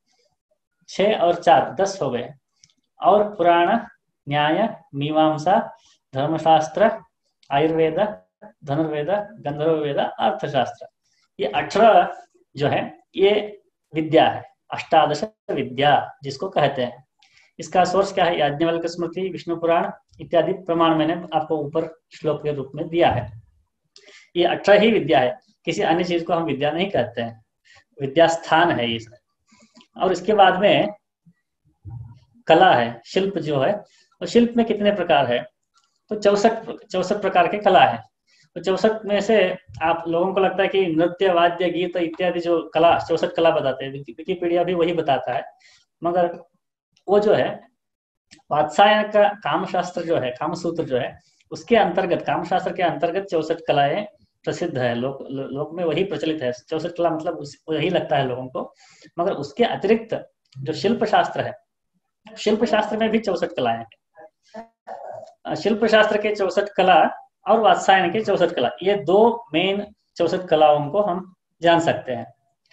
[SPEAKER 1] छह और चार दस हो गए। और पुराण, न्याय, मीमांसा, धर्मशास्त्र, आयुर्वेद, धनुर्वेद, गंधर्ववेद, अर्थशास्त्र, ये अठारह जो है ये विद्या है, अष्टादश विद्या जिसको कहते हैं। इसका सोर्स क्या है? याज्ञवल्क्य स्मृति, विष्णु पुराण इत्यादि प्रमाण मैंने आपको ऊपर श्लोक के रूप में दिया है। ये अठारह ही विद्या है, किसी अन्य चीज को हम विद्या नहीं कहते हैं, विद्या स्थान है ये। और इसके बाद में कला है, शिल्प जो है। तो शिल्प में कितने प्रकार है? तो चौसठ चौसठ प्रकार के कला है। तो चौसठ में से आप लोगों को लगता है कि नृत्य, वाद्य, गीत इत्यादि जो कला, चौसठ कला बताते हैं, विकिपीडिया भी वही बताता है, मगर वो जो है वात्सायन का काम शास्त्र जो है, काम सूत्र जो है, उसके अंतर्गत, काम शास्त्र के अंतर्गत चौसठ कलाएं प्रसिद्ध है, लोक लोक में वही प्रचलित है। चौसठ कला मतलब वही लगता है लोगों को, मगर उसके अतिरिक्त जो शिल्प शास्त्र है, शिल्प शास्त्र में भी चौसठ कलाएं हैं। शिल्प शास्त्र के चौसठ कला और वात्सायन के चौसठ कला, ये दो मेन चौसठ कलाओं को हम जान सकते हैं।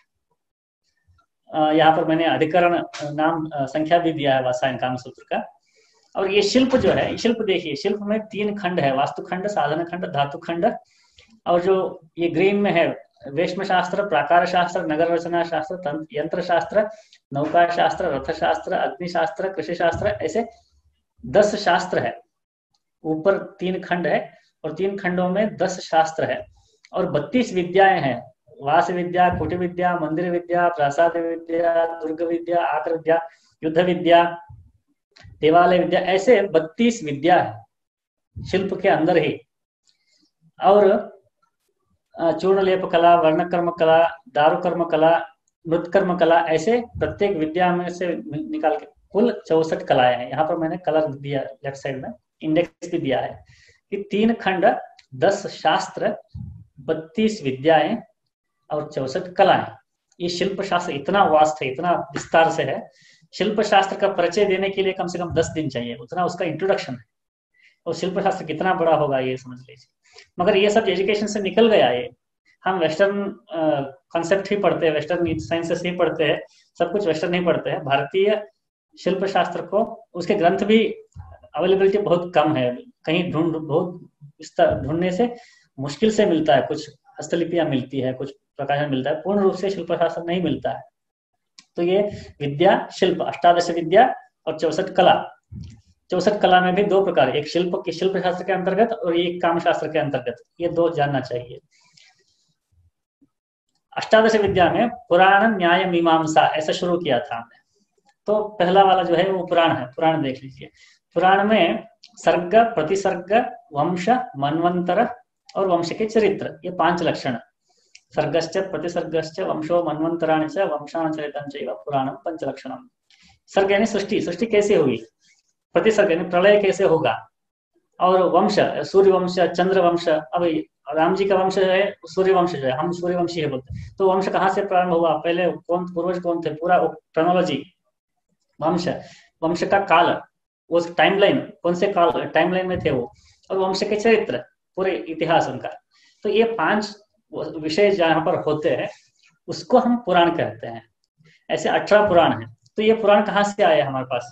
[SPEAKER 1] यहाँ पर मैंने अधिकरण नाम संख्या भी दिया है वात्सायन काम सूत्र का। और ये शिल्प जो है, शिल्प देखिए, शिल्प में तीन खंड है, वास्तु खंड, साधन खंड, धातु खंड। और जो ये ग्रीन में है, वेश्म शास्त्र, प्राकार शास्त्र, नगर रचना शास्त्र, यंत्र शास्त्र, नौका शास्त्र, रथ शास्त्र, अग्नि शास्त्र, कृषि शास्त्र, ऐसे दस शास्त्र है। ऊपर तीन खंड है और तीन खंडों में दस शास्त्र है और बत्तीस विद्याएं हैं। वास विद्या, कुटी विद्या, मंदिर विद्या, प्रासाद विद्या, दुर्ग विद्या, आकर विद्या, युद्ध विद्या, देवालय विद्या, ऐसे बत्तीस विद्या है शिल्प के अंदर ही। और चूर्ण लेप कला, वर्णकर्म कला, दारुकर्म कला, मृतकर्म कला, ऐसे प्रत्येक विद्या में से निकाल के कुल चौसठ कलाएं हैं। यहाँ पर मैंने कलर दिया, लेफ्ट साइड में इंडेक्स भी दिया है कि तीन खंड, दस शास्त्र, बत्तीस विद्याएं और चौसठ कलाएं। ये शिल्प शास्त्र इतना वास्ट है, इतना विस्तार से है। शिल्प शास्त्र का परिचय देने के लिए कम से कम दस दिन चाहिए, उतना उसका इंट्रोडक्शन है। और शिल्प शास्त्र कितना बड़ा होगा ये समझ लीजिए। मगर ये सब एजुकेशन से निकल गया। ये हम वेस्टर्न कॉन्सेप्ट ही पढ़ते हैं, वेस्टर्न साइंसेस ही पढ़ते हैं, सब कुछ वेस्टर्न ही पढ़ते हैं। भारतीय शिल्प शास्त्र को, उसके ग्रंथ भी अवेलेबिलिटी बहुत कम है, कहीं ढूंढ बहुत ढूंढने से मुश्किल से मिलता है। कुछ हस्तलिपियां मिलती है, कुछ प्रकाशन मिलता है, पूर्ण रूप से शिल्प शास्त्र नहीं मिलता है। तो ये विद्या, शिल्प, अष्टादश विद्या और चौसठ कला। चौसठ कला में भी दो प्रकार, एक शिल्प के शिल्प शास्त्र के अंतर्गत और एक काम शास्त्र के अंतर्गत, ये दो जानना चाहिए। अष्टादश विद्या में पुराण, न्याय, मीमांसा ऐसा शुरू किया था हमने। तो पहला वाला जो है वो पुराण है। पुराण देख लीजिए। पुराण में सर्ग, प्रतिसर्ग, वंश, मनवंतर और वंश के चरित्र, ये पांच लक्षण। सर्गश्च, प्रतिसर्गश्च, वंशो, मनवंतराणि च, वंशान चरितं चैव पुराणं पंचलक्षणम। सर्ग यानी सृष्टि, सृष्टि कैसे हुई। प्रतिसर्ग यानी प्रलय कैसे होगा। और वंश, सूर्य वंश, चंद्र वंश। अब राम जी का वंश है, सूर्य वंश जो है, हम सूर्य वंशी है बोलते हैं। तो वंश कहाँ से प्रारंभ हुआ, पहले कौन पूर्वज कौन थे, पूरा क्रोनोलॉजी। वंश, वंश का काल, उस टाइमलाइन, कौन से काल टाइमलाइन में थे वो। और वंश के चरित्र, पूरे इतिहास उनका। तो ये पांच विषय जहाँ पर होते हैं उसको हम पुराण कहते हैं। ऐसे अठारह पुराण हैं। तो ये पुराण कहाँ से आए हमारे पास।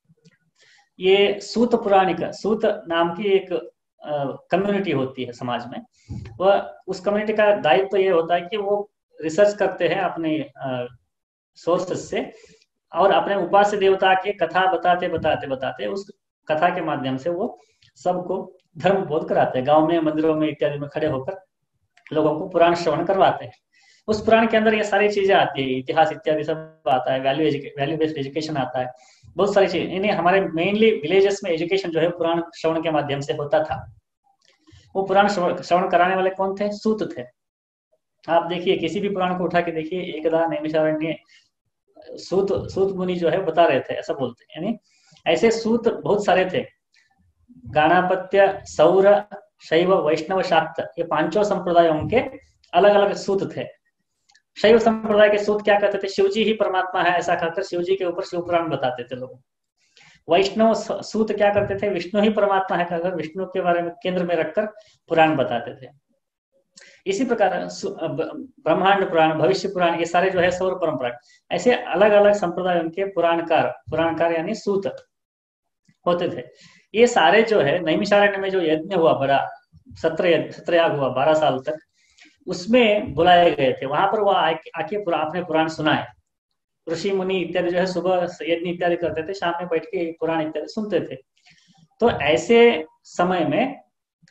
[SPEAKER 1] ये सूत पुराणिक, सूत नाम की एक कम्युनिटी होती है समाज में। वह उस कम्युनिटी का दायित्व तो ये होता है कि वो रिसर्च करते हैं अपने सोर्सेस से, और अपने उपास्य देवता की कथा बताते बताते बताते उस कथा के माध्यम से वो सबको धर्म बोध कराते हैं। गांव में, मंदिरों में इत्यादि में खड़े होकर लोगों को पुराण श्रवण करवाते हैं। उस पुराण के अंदर ये सारी चीजें आती है, इतिहास इत्यादि सब आता है, वैल्यू वैल्यू बेस्ड एजुकेशन आता है, बहुत सारी चीजें। इन्हें हमारे मेनली विलेजेस में एजुकेशन जो है पुराण श्रवण के माध्यम से होता था। वो पुराण श्रवण कराने वाले कौन थे, सूत थे। आप देखिए किसी भी पुराण को उठा के देखिए, एकदा नैमिषारण्य, सूत सूत मुनि जो है बता रहे थे, ऐसा बोलते हैं। यानी ऐसे सूत बहुत सारे थे। गाणापत्य, सौर, शैव, वैष्णव, शाक्त, ये पांचों संप्रदायों के अलग अलग सूत थे। शैव संप्रदाय के सूत क्या कहते थे, शिवजी ही परमात्मा है ऐसा कहकर शिवजी के ऊपर शिव पुराण बताते थे लोग। वैष्णव सूत क्या करते थे, विष्णु ही परमात्मा है कहकर विष्णु के बारे में केंद्र में रखकर पुराण बताते थे। इसी प्रकार ब्रह्मांड पुराण, भविष्य पुराण, ये सारे जो है सौर परंपरा, ऐसे अलग अलग संप्रदायों के पुराणकार, पुराणकार यानी सूत होते थे। ये सारे जो है नैमिषारण्य में जो यज्ञ हुआ बड़ा, सत्र सत्र याग हुआ बारह साल तक, उसमें बुलाए गए थे। वहां पर वो आके पुरा, अपने पुराण सुनाए। ऋषि मुनि इत्यादि जो है सुबह यज्ञ इत्यादि करते थे, शाम में बैठ के पुराण इत्यादि सुनते थे। तो ऐसे समय में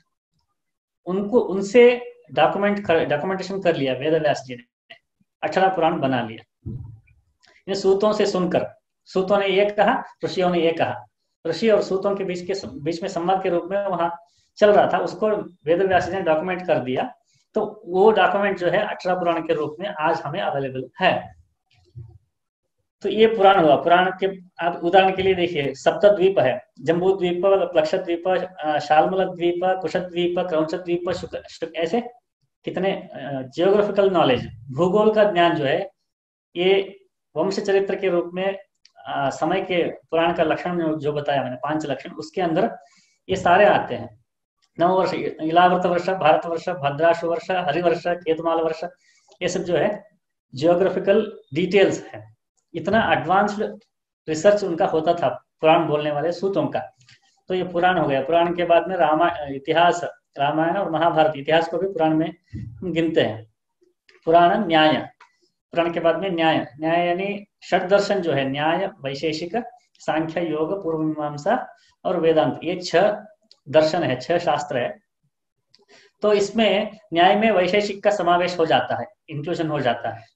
[SPEAKER 1] उनको उनसे डॉक्यूमेंट कर डॉक्यूमेंटेशन कर लिया वेद व्यास जी ने, अठारह पुराण बना लिया इन सूतों से सुनकर। सूतों ने ये कहा, ऋषियों ने ये कहा, ऋषि और सूतों के बीच के बीच में संवाद के रूप में वहां चल रहा था, उसको वेद व्यास जी ने डॉक्यूमेंट कर दिया। तो वो डॉक्यूमेंट जो है अठारह पुराण के रूप में आज हमें अवेलेबल है। तो ये पुराण हुआ। पुराण के आप उदाहरण के लिए देखिए, सप्तद्वीप है, जम्बू द्वीप, लक्षद्वीप, शालमला द्वीप, कुशद्वीप, क्रौंच द्वीप, शुक, शुक, ऐसे कितने जियोग्राफिकल नॉलेज, भूगोल का ज्ञान जो है, ये वंश चरित्र के रूप में आ, समय के पुराण का लक्षण जो बताया मैंने, पांच लक्षण, उसके अंदर ये सारे आते हैं। नव वर्ष, इलावर्त वर्ष, भारत वर्ष, भद्राशु वर्ष, हरिवर्ष, केतुमाल वर्ष, ये सब जो है जियोग्राफिकल डिटेल्स है। इतना एडवांस्ड रिसर्च उनका होता था पुराण बोलने वाले सूतों का। तो ये पुराण हो गया। पुराण के बाद में रामा इतिहास, रामायण और महाभारत इतिहास को भी पुराण में गिनते हैं। पुराण न्याय, पुराण के बाद में न्याय, न्याय यानी षट दर्शन जो है, न्याय, वैशेषिक, सांख्य, योग, पूर्व मीमांसा और वेदांत, ये छह दर्शन है, छह शास्त्र है। तो इसमें न्याय में वैशेषिक का समावेश हो जाता है, इंक्लूजन हो जाता है।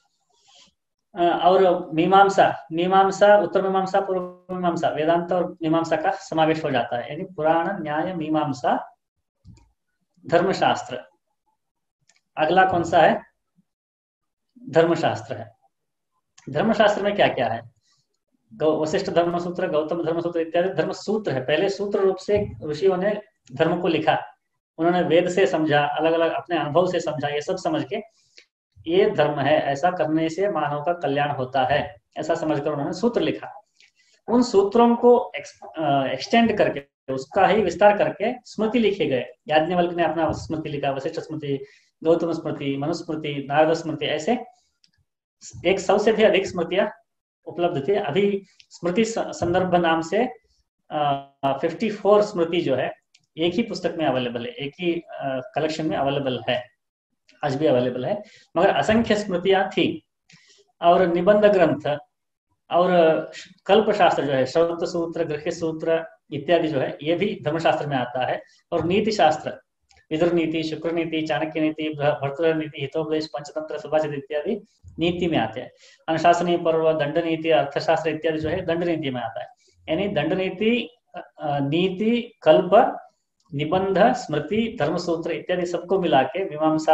[SPEAKER 1] और मीमांसा, मीमांसा, उत्तर मीमांसा, पूर्व मीमांसा, वेदांत और मीमांसा का समावेश हो जाता है। यानी पुराण, न्याय, मीमांसा, धर्मशास्त्र। अगला कौन सा है? धर्मशास्त्र है। धर्मशास्त्र में क्या क्या है? वशिष्ठ धर्मसूत्र, गौतम धर्मसूत्र इत्यादि धर्म सूत्र है। पहले सूत्र रूप से ऋषियों ने धर्म को लिखा, उन्होंने वेद से समझा, अलग अलग अपने अनुभव से समझा, ये सब समझ के ये धर्म है, ऐसा करने से मानव का कल्याण होता है, ऐसा समझकर उन्होंने सूत्र लिखा। उन सूत्रों को एक्सटेंड करके, उसका ही विस्तार करके स्मृति लिखे गए। याज्ञवल्क्य ने अपना स्मृति लिखा, वशिष्ठ स्मृति, गौतम स्मृति, मनुस्मृति, नारद स्मृति, ऐसे एक सौ से भी अधिक स्मृतियां उपलब्ध थी। अभी स्मृति संदर्भ नाम से फिफ्टी फोर स्मृति जो है एक ही पुस्तक में अवेलेबल है, एक ही कलेक्शन में अवेलेबल है, आज भी अवेलेबल है। मगर असंख्य स्मृतियां थी। और निबंध ग्रंथ और कल्प शास्त्र जो है, श्रौत सूत्र, गृह्य सूत्र इत्यादि जो है, ये भी धर्मशास्त्र में आता है। और नीति शास्त्र, विदुर नीति, शुक्र नीति, चाणक्य नीति, भर्तृहरि नीति, हितोपदेश, पंचतंत्र, सुभाषित इत्यादि नीति में आते हैं। अनुशासनीय पर्व, दंड नीति, अर्थशास्त्र इत्यादि जो है दंड नीति में आता है। यानी दंड नीति, नीति, कल्प, निबंध, स्मृति, धर्मसूत्र इत्यादि सबको मिला के मीमांसा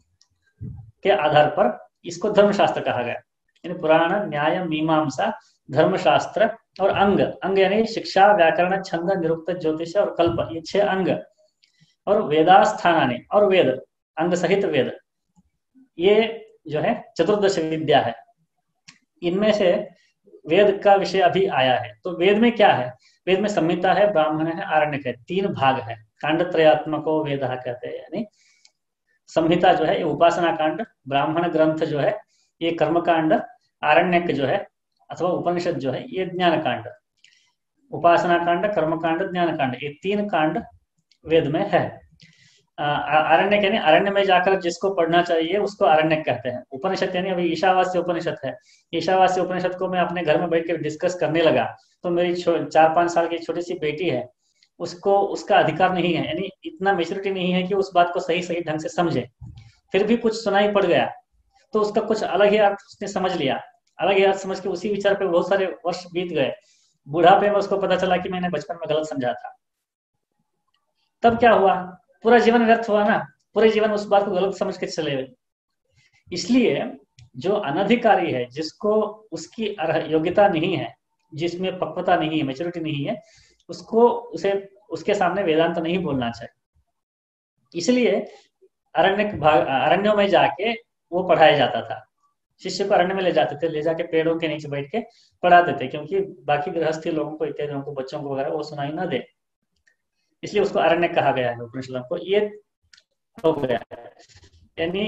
[SPEAKER 1] के आधार पर इसको धर्मशास्त्र कहा गया। यानी पुराण, न्याय, मीमांसा, धर्मशास्त्र और अंग, अंग यानी शिक्षा, व्याकरण, छंद, निरुक्त, ज्योतिष और कल्प, ये छह अंग। और वेदास्थानानि, और वेद, अंग सहित वेद, ये जो है चतुर्दश विद्या है। इनमें से वेद का विषय अभी आया है। तो वेद में क्या है? वेद में संहिता है, ब्राह्मण है, आरण्यक है, तीन भाग है। कांड त्रयात्मको वेद कहते हैं। यानी संहिता जो है ये उपासना कांड, ब्राह्मण ग्रंथ जो है ये कर्म कांड, आरण्यक जो है अथवा उपनिषद जो है ये ज्ञान कांड। उपासना कांड, कर्म कांड, ज्ञान कांड, ये तीन कांड वेद में है। आरण्यक यानी अरण्य में जाकर जिसको पढ़ना चाहिए उसको आरण्यक कहते हैं। उपनिषद यानी अभी ईशावास्य उपनिषद है। ईशावास्य उपनिषद को मैं अपने घर में बैठ के डिस्कस करने लगा तो मेरी चार पांच साल की छोटी सी बेटी है, उसको उसका अधिकार नहीं है, यानी इतना मेच्योरिटी नहीं है कि उस बात को सही सही ढंग से समझे। फिर भी कुछ सुनाई पड़ गया तो उसका कुछ अलग ही अर्थ उसने समझ लिया, अलग ही अर्थ समझ के उसी विचार पे बहुत सारे वर्ष बीत गए। बुढ़ापे में उसको पता चला कि मैंने बचपन में गलत समझा था। तब क्या हुआ? पूरा जीवन व्यर्थ हुआ ना, पूरे जीवन उस बात को गलत समझ के चले गए। इसलिए जो अनधिकारी है, जिसको उसकी योग्यता नहीं है, जिसमें पक्वता नहीं है, मैच्योरिटी नहीं है, उसको उसे उसके सामने वेदांत नहीं बोलना चाहिए। इसलिए अरण्य भाग अरण्यों में जाके वो पढ़ाया जाता था। शिष्य को अरण्य में ले जाते थे, ले जाके पेड़ों के नीचे बैठ के पढ़ाते थे, क्योंकि बाकी गृहस्थी लोगों को इत्यादि को, बच्चों को वगैरह वो सुनाई ना दे, इसलिए उसको अरण्य कहा गया है उपनिषदों को। ये हो गया यानी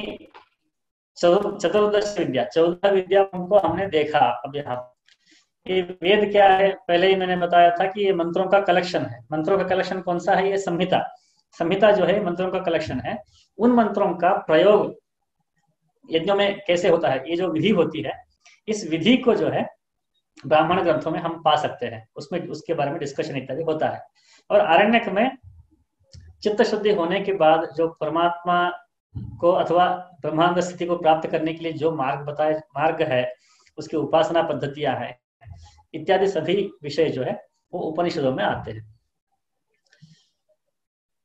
[SPEAKER 1] चतुर्दश विद्या, चौदह विद्या उनको हमने देखा। अब यहाँ ये वेद क्या है? पहले ही मैंने बताया था कि ये मंत्रों का कलेक्शन है। मंत्रों का कलेक्शन कौन सा है? ये संहिता। संहिता जो है मंत्रों का कलेक्शन है। उन मंत्रों का प्रयोग यज्ञों में कैसे होता है, ये जो विधि होती है, इस विधि को जो है ब्राह्मण ग्रंथों में हम पा सकते हैं। उसमें उसके बारे में डिस्कशन इत्यादि होता है। और आरण्यक में चित्त शुद्धि होने के बाद जो परमात्मा को अथवा ब्रह्मांड स्थिति को प्राप्त करने के लिए जो मार्ग बताए, मार्ग है, उसकी उपासना पद्धतियां है इत्यादि सभी विषय जो है वो उपनिषदों में आते हैं।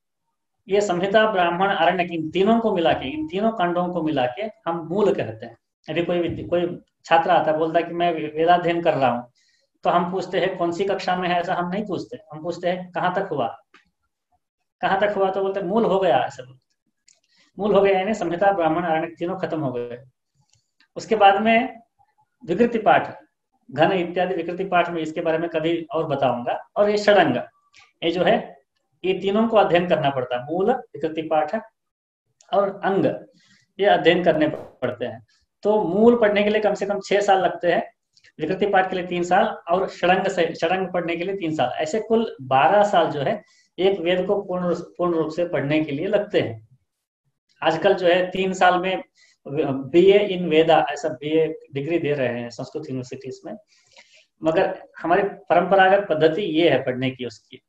[SPEAKER 1] ये संहिता, ब्राह्मण, आरण्यक, इन तीनों को मिला के, इन तीनों कांडों को मिला के हम मूल कहते हैं। यदि कोई कोई छात्र आता है, बोलता है कि मैं वेदाध्ययन कर रहा हूँ, तो हम पूछते हैं कौन सी कक्षा में है, ऐसा हम नहीं पूछते। हम पूछते हैं कहाँ तक हुआ, कहाँ तक हुआ, तो बोलते मूल हो गया, ऐसा बोलते। मूल हो गया यानी संहिता, ब्राह्मण, आरण्यक तीनों खत्म हो गए। उसके बाद में विकृति पाठ, घन इत्यादि विकृति पाठ में इसके बारे में कभी और बताऊंगा। और ये षडंग, ये जो है ये तीनों को अध्ययन करना पड़ता है, मूल, विकृति पाठ और अंग, ये अध्ययन करने पड़ते हैं। तो मूल पढ़ने के लिए कम से कम छह साल लगते हैं, विकृति पाठ के लिए तीन साल और षडंग से षडंग पढ़ने के लिए तीन साल, ऐसे कुल बारह साल जो है एक वेद को पूर्ण पूर्ण रूप से पढ़ने के लिए लगते हैं। आजकल जो है तीन साल में बीए इन वेदा, ऐसा बीए डिग्री दे रहे हैं संस्कृत यूनिवर्सिटीज में, मगर हमारी परंपरागत पद्धति ये है पढ़ने की उसकी।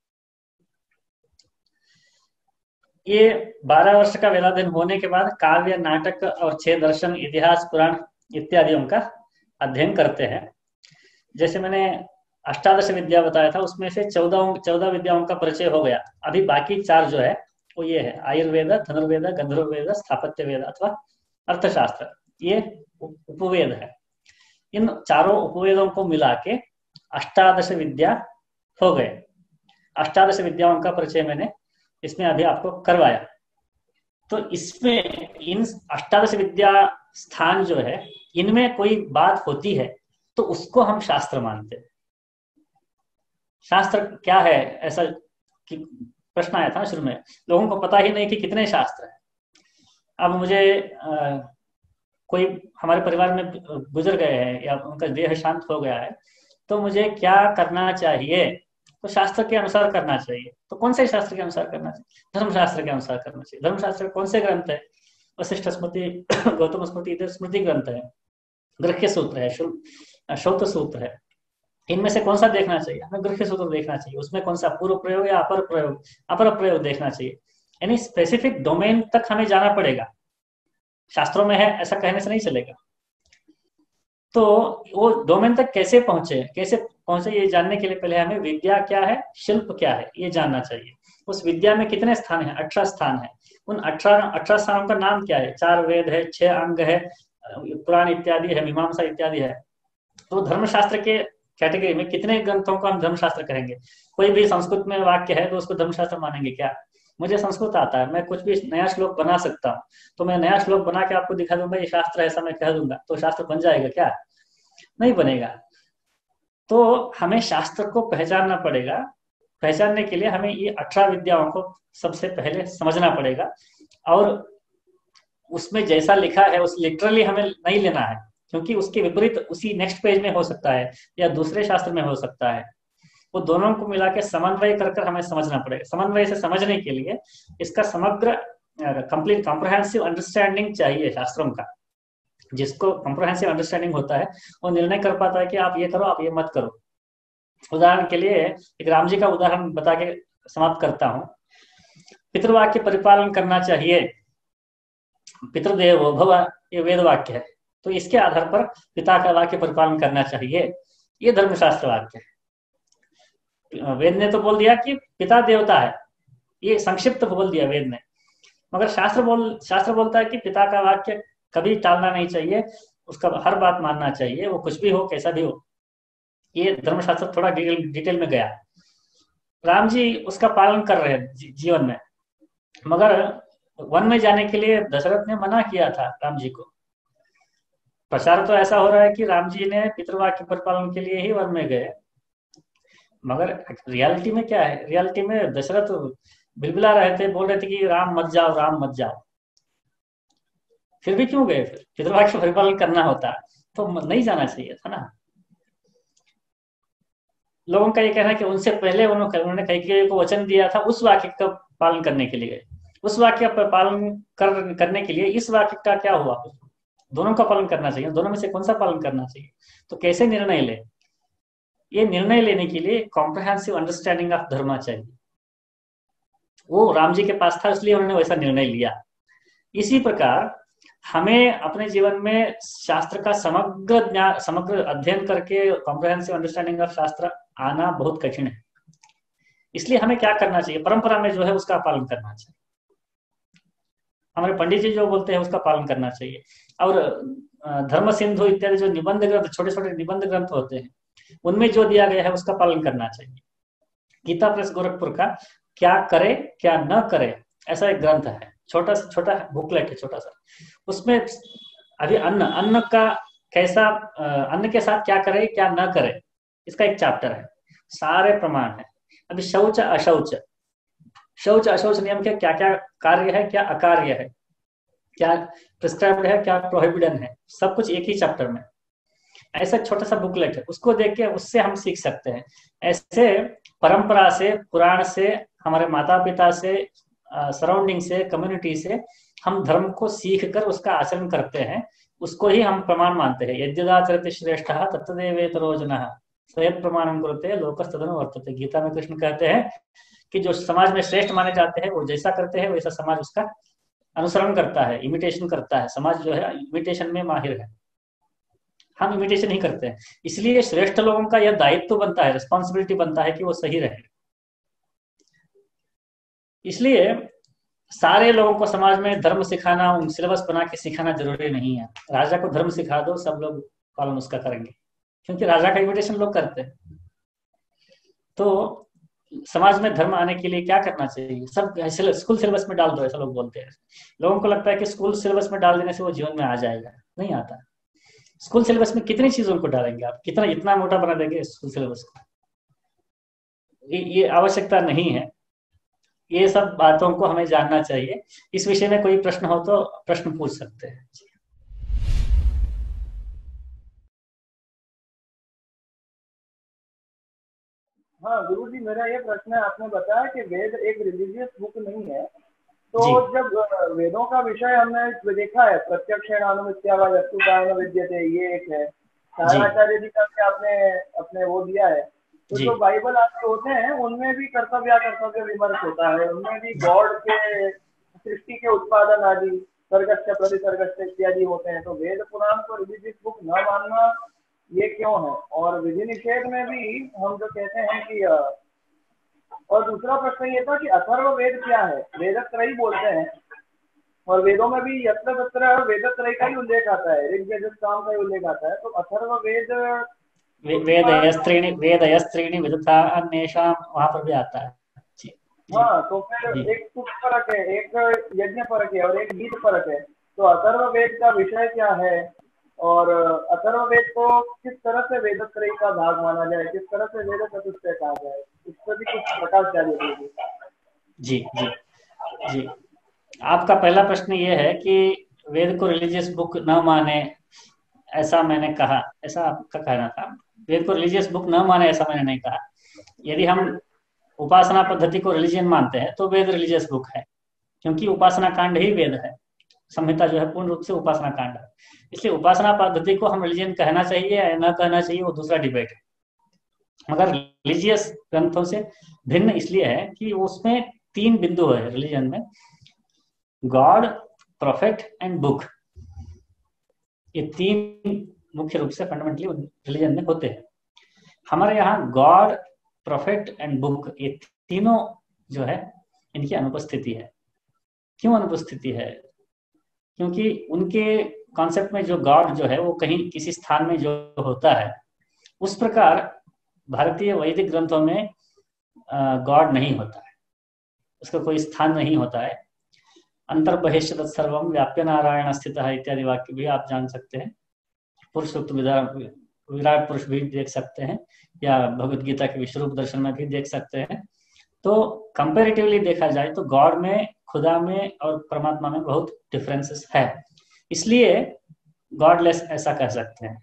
[SPEAKER 1] ये बारह वर्ष का वेदाध्ययन होने के बाद काव्य, नाटक और छह दर्शन, इतिहास, पुराण इत्यादियों का अध्ययन करते हैं। जैसे मैंने अष्टादश विद्या बताया था, उसमें से चौदह चौदह विद्याओं का परिचय हो गया। अभी बाकी चार जो है वो ये है, आयुर्वेद, धनुर्वेद, गंधर्ववेद, स्थापत्य वेद अथवा अर्थशास्त्र, ये उपवेद है। इन चारों उपवेदों को मिला के अष्टादश विद्या हो गए। अष्टादश विद्याओं का परिचय मैंने इसमें अभी आपको करवाया। तो इसमें इन अष्टादश विद्या स्थान जो है, इनमें कोई बात होती है तो उसको हम शास्त्र मानते हैं। शास्त्र क्या है, ऐसा कि प्रश्न आया था शुरू में, लोगों को पता ही नहीं कि कितने शास्त्र हैं। अब मुझे आ, कोई हमारे परिवार में गुजर गए हैं या उनका देह शांत हो गया है, तो मुझे क्या करना चाहिए? तो शास्त्र के अनुसार करना चाहिए। तो कौन से शास्त्र के अनुसार करना चाहिए? धर्मशास्त्र के अनुसार करना चाहिए। धर्मशास्त्र कौन से ग्रंथ है? वशिष्ठ स्मृति, गौतम स्मृति, इधर स्मृति ग्रंथ है, गृह्य सूत्र है, श्रौत सूत्र है। इनमें से कौन सा देखना चाहिए? हमें गृह्य सूत्र देखना चाहिए। उसमें कौन सा पूर्व प्रयोग या अपर प्रयोग, अपर प्रयोग देखना चाहिए। यानी स्पेसिफिक डोमेन तक हमें जाना पड़ेगा। शास्त्रों में है ऐसा कहने से नहीं चलेगा। तो वो डोमेन तक कैसे पहुंचे, कैसे पहुंचे ये जानने के लिए पहले हमें विद्या क्या है, शिल्प क्या है, ये जानना चाहिए। उस विद्या में कितने स्थान है? अठारह स्थान है। उन अठारह अठारह स्थानों का नाम क्या है? चार वेद है, छह अंग है, पुराण इत्यादि है, मीमांसा इत्यादि है। तो धर्मशास्त्र के कैटेगरी में कितने ग्रंथों को हम धर्मशास्त्र कहेंगे? कोई भी संस्कृत में वाक्य है तो उसको धर्मशास्त्र मानेंगे क्या? मुझे संस्कृत आता है, मैं कुछ भी नया श्लोक बना सकता हूँ, तो मैं नया श्लोक बना के आपको दिखा दूंगा ये शास्त्र है, ऐसा मैं कह दूंगा, तो शास्त्र बन जाएगा क्या? नहीं बनेगा। तो हमें शास्त्र को पहचानना पड़ेगा। पहचानने के लिए हमें ये अठारह विद्याओं को सबसे पहले समझना पड़ेगा, और उसमें जैसा लिखा है उस लिटरली हमें नहीं लेना है, क्योंकि उसके विपरीत उसी नेक्स्ट पेज में हो सकता है या दूसरे शास्त्र में हो सकता है। वो दोनों को मिला के समन्वय कर कर हमें समझना पड़ेगा। समन्वय से समझने के लिए इसका समग्र कंप्लीट कॉम्प्रहेंसिव अंडरस्टैंडिंग चाहिए शास्त्रों का। जिसको कॉम्प्रहेंसिव अंडरस्टैंडिंग होता है वो निर्णय कर पाता है कि आप ये करो, आप ये मत करो। उदाहरण के लिए एक राम जी का उदाहरण बता के समाप्त करता हूँ। पितृवाक्य परिपालन करना चाहिए, पितृदेवो भव, ये वेद वाक्य है, तो इसके आधार पर पिता का वाक्य परिपालन करना चाहिए, ये धर्मशास्त्र वाक्य है। वेद ने तो बोल दिया कि पिता देवता है, ये संक्षिप्त बोल दिया वेद ने, मगर शास्त्र बोल शास्त्र बोलता है कि पिता का वाक्य कभी टालना नहीं चाहिए, उसका हर बात मानना चाहिए, वो कुछ भी हो, कैसा भी हो। ये धर्मशास्त्र थोड़ा डिटेल डिटेल में गया। राम जी उसका पालन कर रहे हैं जी, जीवन में, मगर वन में जाने के लिए दशरथ ने मना किया था राम जी को। प्रचार तो ऐसा हो रहा है कि राम जी ने पितृवाक्य परिपालन के लिए ही वन में गए, मगर रियलिटी में क्या है? रियलिटी में दशरथ बिलबिला रहे थे, बोल रहे थे कि राम मत जाओ, राम मत जाओ। फिर भी क्यों गए? फिर पितृवाक्य परिपालन करना होता तो नहीं जाना चाहिए था ना। लोगों का ये कहना है कि उनसे पहले उन्होंने कैकेयी को वचन दिया था उस वाक्य का पालन करने के लिए, उस वाक्य का पालन कर, करने के लिए इस वाक्य का क्या हुआ? दोनों का पालन करना चाहिए, दोनों में से कौन सा पालन करना चाहिए? तो कैसे निर्णय ले? ये निर्णय लेने के लिए कॉम्प्रहेंसिव अंडरस्टैंडिंग ऑफ धर्म चाहिए। वो राम जी के पास था, इसलिए उन्होंने वैसा निर्णय लिया। इसी प्रकार हमें अपने जीवन में शास्त्र का समग्र ज्ञान, समग्र अध्ययन करके कॉम्प्रहेंसिव अंडरस्टैंडिंग ऑफ शास्त्र आना बहुत कठिन है। इसलिए हमें क्या करना चाहिए? परंपरा में जो है उसका पालन करना चाहिए, हमारे पंडित जी जो बोलते हैं उसका पालन करना चाहिए। और धर्म सिंधु इत्यादि जो निबंध ग्रंथ, छोटे छोटे निबंध ग्रंथ होते हैं, उनमें जो दिया गया है उसका पालन करना चाहिए। गीता प्रेस गोरखपुर का क्या करे क्या न करे ऐसा एक ग्रंथ है, छोटा सा छोटा बुकलेट है छोटा सा। उसमें अभी अन्न अन्न का कैसा, अन्न के साथ क्या करे क्या न करे इसका एक चैप्टर है, सारे प्रमाण है। अभी शौच अशौच, शौच अशौच नियम के क्या क्या कार्य है क्या अकार्य है, क्या प्रिस्क्राइब्ड है क्या प्रोहिबिटेड है, सब कुछ एक ही चैप्टर में। ऐसा छोटा सा बुकलेट है, उसको देख के उससे हम सीख सकते हैं। ऐसे परंपरा से, पुराण से, हमारे माता पिता से, सराउंडिंग से, कम्युनिटी से हम धर्म को सीख कर उसका आचरण करते हैं, उसको ही हम प्रमाण मानते हैं। यद्यदाचरति श्रेष्ठः तत्तदेवेतरो जनः स्वयं प्रमाणं कुरुते लोकस्तदनु वर्तते। गीता में कृष्ण कहते हैं कि जो समाज में श्रेष्ठ माने जाते हैं वो जैसा करते हैं वैसा समाज उसका अनुसरण करता है, इमिटेशन करता है। समाज जो है इमिटेशन में माहिर है, हम इमिटेशन ही करते हैं। इसलिए श्रेष्ठ लोगों का यह दायित्व बनता है, रिस्पॉन्सिबिलिटी बनता है कि वो सही रहे। इसलिए सारे लोगों को समाज में धर्म सिखाना, सिलेबस बना के सिखाना जरूरी नहीं है। राजा को धर्म सिखा दो, सब लोग पालन उसका करेंगे, क्योंकि राजा का इमिटेशन लोग करते हैं। तो समाज में धर्म आने के लिए क्या करना चाहिए? सब स्कूल सिलेबस में डाल दो, ऐसा लोग बोलते हैं। लोगों को लगता है कि स्कूल सिलेबस में डाल देने से वो जीवन में आ जाएगा, नहीं आता। स्कूल सिलेबस में कितनी चीजों को डालेंगे आप, कितना इतना मोटा बना देंगे स्कूल सिलेबस को, ये, ये आवश्यकता नहीं है। ये सब बातों को हमें जानना चाहिए। इस विषय में कोई प्रश्न हो तो प्रश्न पूछ सकते हैं।
[SPEAKER 2] हाँ गुरु जी, मेरा ये प्रश्न है, आपने बताया कि वेद एक रिलीजियस बुक नहीं है, तो जब वेदों का विषय हमने देखा है, प्रत्यक्षेणानुमित्यावाचस्तुकायेन विद्यते, ये एक है। नारायणाचार्य जी का भी आपने अपने वो दिया है। तो जो बाइबल आपके होते हैं उनमें भी कर्तव्य कर्तव्य विमर्श होता है, उनमें भी गॉड के सृष्टि के उत्पादन आदि, सर्गस्य प्रतिसर्गस्य इत्यादि होते हैं। तो वेद पुराण को रिलीजियस बुक न मानना ये क्यों है? और विधि निषेध में भी हम जो कहते हैं कि, और दूसरा प्रश्न ये था कि अथर्व वेद क्या है? वेदत्रयी बोलते हैं, और वेदों में भी यत्र तत्र वेदत्रयी का ही उल्लेख आता है, ऋग्वेद साम का ही उल्लेख आता है। तो अथर्व वेद
[SPEAKER 1] वेदयस्त्रीणि वेदयस्त्रीणि विदुता अन्येषां, वहां पर भी आता है। जी,
[SPEAKER 2] हाँ, तो फिर एक सुख परक है, एक यज्ञ परक है और एक गीत परक है। तो अथर्व वेद का विषय क्या है, और अथर्व वेद को किस तरह से वेदत्रयी का भाग माना जाए, किस तरह से वेद चतुष्टय कहा जाए, इस पर भी कुछ प्रकाश डालिए।
[SPEAKER 1] जी जी जी आपका पहला प्रश्न ये है कि वेद को रिलीजियस बुक न माने, ऐसा मैंने कहा, ऐसा आपका कहना था। वेद को रिलीजियस बुक न माने ऐसा मैंने नहीं कहा। यदि हम उपासना पद्धति को रिलीजियन मानते हैं तो वेद रिलीजियस बुक है, क्योंकि उपासना कांड ही वेद है। संहिता जो है पूर्ण रूप से उपासना कांड है। इसलिए उपासना पद्धति को हम रिलीजियन कहना चाहिए या न कहना चाहिए वो दूसरा डिबेट है। मगर रिलीजियस ग्रंथों से भिन्न इसलिए है कि उसमें तीन बिंदु है रिलीजन में, गॉड, प्रोफेट एंड बुक। ये तीन मुख्य रूप से फंडामेंटली रिलीजन में होते हैं। हमारे यहाँ गॉड, प्रोफेट एंड बुक, ये तीनों जो है इनकी अनुपस्थिति है। क्यों अनुपस्थिति है? क्योंकि उनके कॉन्सेप्ट में जो गॉड जो है वो कहीं किसी स्थान में जो होता है, उस प्रकार भारतीय वैदिक ग्रंथों में गॉड नहीं होता है, उसका कोई स्थान नहीं होता है। अंतर्बहिष्य तत्सर्वम व्याप्य नारायण स्थितः इत्यादि वाक्य भी आप जान सकते हैं। पुरुष सूक्त विराट पुरुष भी देख सकते हैं, या भगवद गीता के विश्वरूप दर्शन में भी देख सकते हैं। तो कंपैरेटिवली देखा जाए तो गॉड में, खुदा में और परमात्मा में बहुत डिफरेंसेस है, इसलिए गॉडलेस ऐसा कह सकते हैं।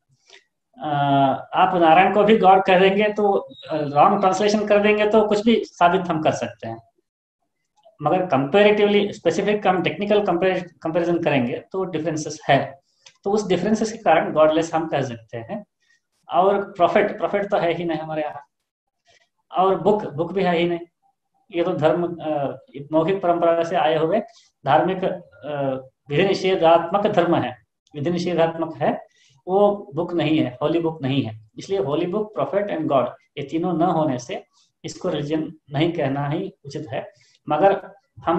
[SPEAKER 1] आप नारायण को भी गॉड कह देंगे तो, रॉन्ग ट्रांसलेशन कर देंगे तो कुछ भी साबित हम कर सकते हैं। मगर कंपैरेटिवली स्पेसिफिक हम टेक्निकल कंपैरिजन करेंगे तो डिफरेंसेस है, तो उस डिफरेंसेस के कारण गॉडलेस हम कह सकते हैं। और प्रोफेट प्रोफेट तो है ही नहीं हमारे यहाँ, और बुक बुक भी है ही नहीं। ये तो धर्म मौखिक परंपरा से आए हुए धार्मिक विधि निषेधात्मक धर्म है, विधि निषेधात्मक है, वो बुक नहीं है, होली बुक नहीं है। इसलिए holy book, prophet and God, ये तीनों न होने से इसको रिलीजन नहीं कहना ही उचित है। मगर हम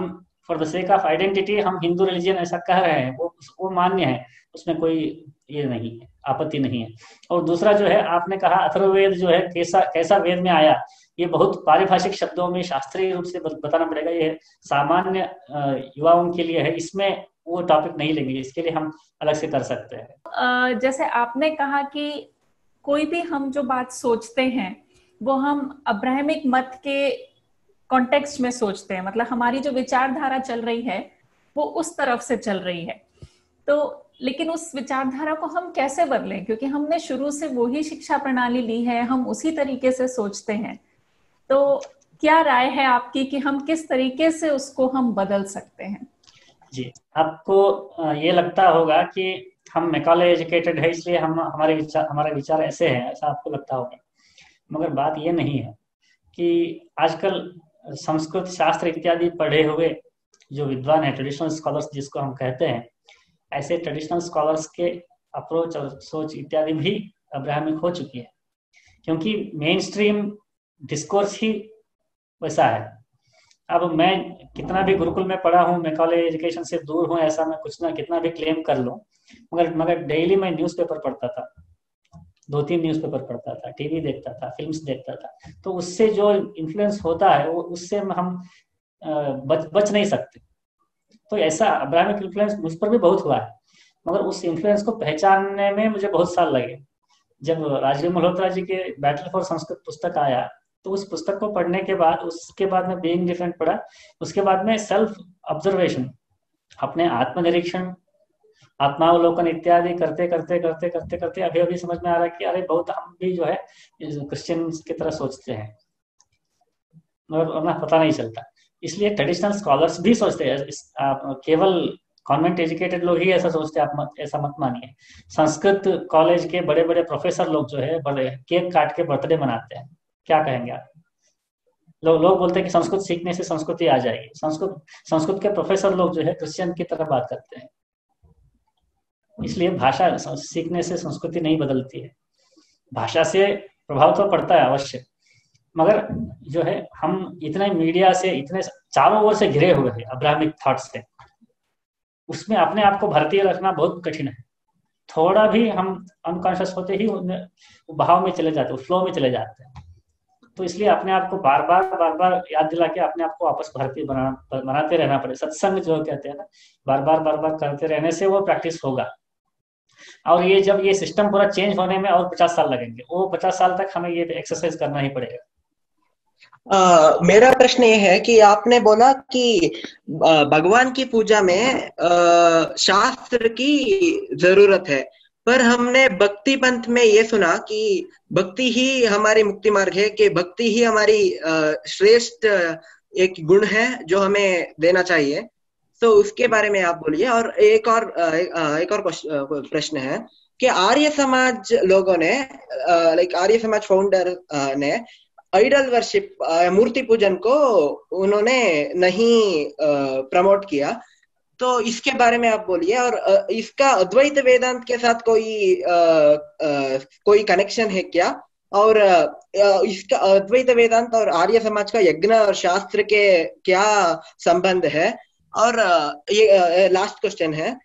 [SPEAKER 1] for the sake of identity हम हिंदू रिलीजन ऐसा कह रहे हैं, वो वो मान्य है, उसमें कोई ये नहीं है, आपत्ति नहीं है। और दूसरा जो है, आपने कहा अथर्ववेद जो है कैसा कैसा वेद में आया, ये बहुत पारिभाषिक शब्दों में शास्त्रीय रूप से बताना पड़ेगा, ये सामान्य युवाओं के लिए है, इसमें वो टॉपिक नहीं लेंगे, इसके लिए हम अलग से कर सकते हैं।
[SPEAKER 3] जैसे आपने कहा कि कोई भी हम जो बात सोचते हैं वो हम अब्राहमिक मत के कॉन्टेक्स्ट में सोचते हैं, मतलब हमारी जो विचारधारा चल रही है वो उस तरफ से चल रही है। तो लेकिन उस विचारधारा को हम कैसे बदलें, क्योंकि हमने शुरू से वही शिक्षा प्रणाली ली है, हम उसी तरीके से सोचते हैं। तो क्या राय है आपकी कि हम किस तरीके से उसको हम बदल सकते हैं?
[SPEAKER 1] जी, आपको ये लगता होगा कि हम मैकाले एजुकेटेड है इसलिए हम हमारे विचार हमारे विचार ऐसे हैं, ऐसा आपको लगता होगा, मगर बात ये नहीं है कि आजकल संस्कृत शास्त्र इत्यादि पढ़े हुए जो विद्वान है, ट्रेडिशनल स्कॉलर्स जिसको हम कहते हैं, ऐसे ट्रेडिशनल स्कॉलर्स के अप्रोच और सोच इत्यादि भी अब्राहमिक हो चुकी है, क्योंकि मेन स्ट्रीम डिस्कोर्स ही वैसा है। अब मैं कितना भी गुरुकुल में पढ़ा हूँ, मैकाले एजुकेशन से दूर हूँ, ऐसा मैं कुछ ना कितना भी क्लेम कर लूँ, मगर मगर डेली मैं न्यूज़पेपर पढ़ता था, दो तीन न्यूज़पेपर पढ़ता था, टीवी देखता था, फिल्म्स देखता था, तो उससे जो इन्फ्लुएंस होता है वो उससे हम बच बच नहीं सकते। तो ऐसा अब्राहमिक इन्फ्लुएंस मुझ पर भी बहुत हुआ है, मगर उस इन्फ्लुएंस को पहचानने में मुझे बहुत साल लगे। जब राजीव मल्होत्रा जी के बैटल फॉर संस्कृत पुस्तक आया, तो उस पुस्तक को पढ़ने के बाद, उसके बाद में बीइंग डिफरेंट पढ़ा, उसके बाद में सेल्फ ऑब्जर्वेशन, अपने आत्मनिरीक्षण, आत्मावलोकन इत्यादि करते करते करते करते करते अभी अभी समझ में आ रहा है कि अरे बहुत हम भी जो है क्रिश्चियन की तरह सोचते हैं, मगर ना पता नहीं चलता। इसलिए ट्रेडिशनल स्कॉलर्स भी सोचते हैं, केवल कॉन्वेंट एजुकेटेड लोग ही ऐसा सोचते हैं, आप मत, ऐसा मत मानिए। संस्कृत कॉलेज के बड़े बड़े प्रोफेसर लोग जो है बड़े केक काट के बर्थडे मनाते हैं, क्या कहेंगे आप? लोग लोग बोलते हैं कि संस्कृत सीखने से संस्कृति आ जाएगी। संस्कृत संस्कृत के प्रोफेसर लोग जो है क्रिश्चियन की तरह बात करते हैं। इसलिए भाषा सीखने से संस्कृति नहीं बदलती है, भाषा से प्रभाव तो पड़ता है अवश्य, मगर जो है हम इतने मीडिया से, इतने चारों ओर से घिरे हुए हैं अब्राहमिक थॉट से, उसमें अपने आप को भारतीय रखना बहुत कठिन है। थोड़ा भी हम अनकॉन्शियस होते ही भाव में चले जाते हैं, फ्लो में चले जाते हैं। तो इसलिए अपने आप को बार बार बार बार याद दिला के अपने आप को वापस भारतीय बना बनाते रहना पड़े। सत्संग जो कहते हैं ना, बार बार बार बार करते रहने से वो प्रैक्टिस होगा। और ये जब ये सिस्टम पूरा चेंज होने में और पचास साल लगेंगे, वो पचास साल तक हमें ये एक्सरसाइज करना ही पड़ेगा।
[SPEAKER 4] आ, मेरा प्रश्न ये है कि आपने बोला कि भगवान की पूजा में आ, शास्त्र की जरूरत है, पर हमने भक्ति पंथ में ये सुना कि भक्ति ही हमारी मुक्ति मार्ग है, कि भक्ति ही हमारी श्रेष्ठ एक गुण है जो हमें देना चाहिए। तो उसके बारे में आप बोलिए। और एक और एक और प्रश्न है कि आर्य समाज लोगों ने, लाइक आर्य समाज फाउंडर ने आइडल वर्शिप, मूर्ति पूजन को उन्होंने नहीं प्रमोट किया, तो इसके बारे में आप बोलिए। और इसका अद्वैत वेदांत के साथ कोई आ, आ, कोई कनेक्शन है क्या? और इसका अद्वैत वेदांत और आर्य समाज का यज्ञ और शास्त्र के क्या संबंध है? और ये लास्ट क्वेश्चन है,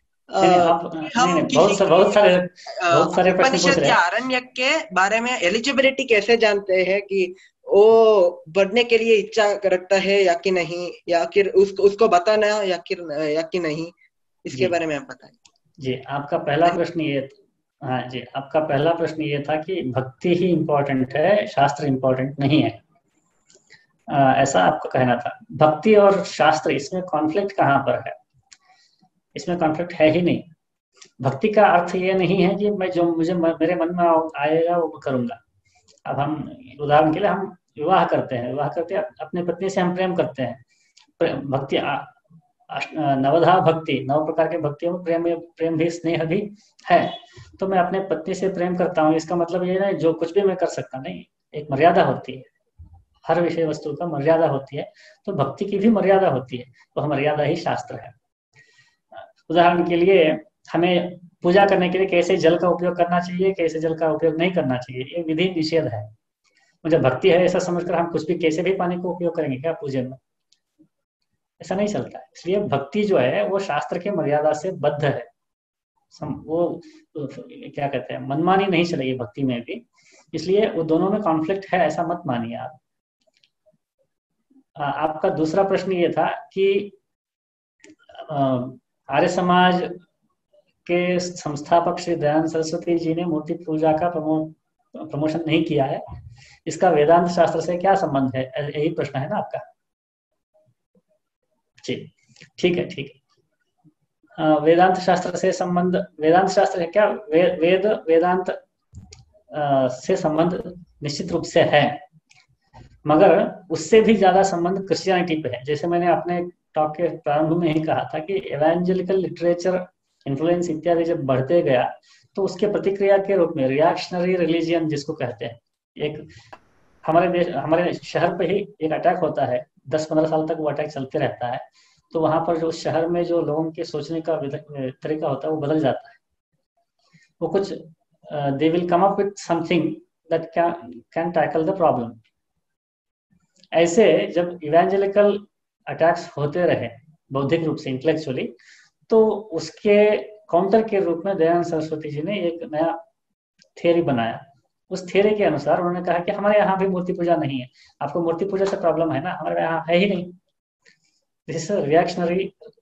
[SPEAKER 1] हम बहुत बहुत सारे बहुत सारे प्रश्न पूछ रहे हैं।
[SPEAKER 4] आरण्यक के बारे में एलिजिबिलिटी कैसे जानते हैं कि वो बढ़ने के लिए इच्छा रखता है या कि नहीं, या फिर उसको उसको बताना या कि या कि नहीं, इसके बारे में आप बताइए।
[SPEAKER 1] जी, आपका पहला प्रश्न ये, हाँ जी, आपका पहला प्रश्न ये था कि भक्ति ही इम्पोर्टेंट है, शास्त्र इम्पोर्टेंट नहीं है, आ, ऐसा आपको कहना था। भक्ति और शास्त्र, इसमें कॉन्फ्लिक्ट कहाँ पर है? इसमें कॉन्फ्लिक्ट है ही नहीं। भक्ति का अर्थ ये नहीं है कि मैं जो मुझे मेरे मन में आएगा वो करूंगा। अब हम उदाहरण के लिए हम विवाह करते हैं, विवाह करते हैं अपनी पत्नी से हम प्रेम करते हैं। भक्ति नवधा भक्ति, नौ प्रकार के भक्तियों में प्रेम प्रेम भी स्नेह भी है। तो मैं अपने पत्नी से प्रेम करता हूँ, इसका मतलब ये नहीं जो कुछ भी मैं कर सकता नहीं, एक मर्यादा होती है, हर विषय वस्तु का मर्यादा होती है, तो भक्ति की भी मर्यादा होती है, तो मर्यादा ही शास्त्र है। उदाहरण के लिए हमें पूजा करने के लिए कैसे जल का उपयोग करना चाहिए, कैसे जल का उपयोग नहीं करना चाहिए, ये विधि निषेध है। मुझे भक्ति है ऐसा समझकर हम कुछ भी कैसे भी पानी को उपयोग करेंगे क्या पूजन में? ऐसा नहीं चलता है। इसलिए भक्ति जो है वो शास्त्र के मर्यादा से बद्ध है। सम, वो क्या कहते हैं, मनमानी नहीं चलेगी भक्ति में भी। इसलिए वो दोनों में कॉन्फ्लिक्ट है, ऐसा मत मानिए आप। आ, आपका दूसरा प्रश्न ये था कि आर्य समाज के संस्थापक श्री दयानंद सरस्वती जी ने मूर्ति पूजा का प्रमो प्रमोशन नहीं किया है, इसका वेदांत शास्त्र से क्या संबंध है, यही प्रश्न है ना आपका? जी ठीक है, ठीक है। वेदांत शास्त्र से संबंध, वेदांत शास्त्र है क्या, वे, वेद वेदांत आ, से संबंध निश्चित रूप से है, मगर उससे भी ज्यादा संबंध क्रिश्चियनिटी पे है। जैसे मैंने अपने टॉक के प्रारंभ में ही कहा था कि एवेंजेलिकल लिटरेचर इन्फ्लुएंस इत्यादि जब बढ़ते गया तो उसके प्रतिक्रिया के रूप में रिएक्शनरी रिलीजियन जिसको कहते हैं, एक हमारे देश हमारे शहर पे ही एक अटैक होता है, दस पंद्रह साल तक वो अटैक चलते रहता है। तो वहां पर जो शहर में जो लोगों के सोचने का तरीका होता है वो बदल जाता है। वो कुछ they will come up with something that can can tackle the problem. ऐसे जब इवेंजेलिकल अटैक्स होते रहे बौद्धिक रूप से, इंटेलेक्चुअली, तो उसके काउंटर के रूप में दयानंद सरस्वती जी ने एक नया थियरी बनाया। उस थियरी के अनुसार उन्होंने कहा कि हमारे यहाँ भी मूर्ति पूजा नहीं है, आपको मूर्ति पूजा से प्रॉब्लम है ना, हमारे यहाँ है ही नहीं। दिस इज रिएक्शनरी,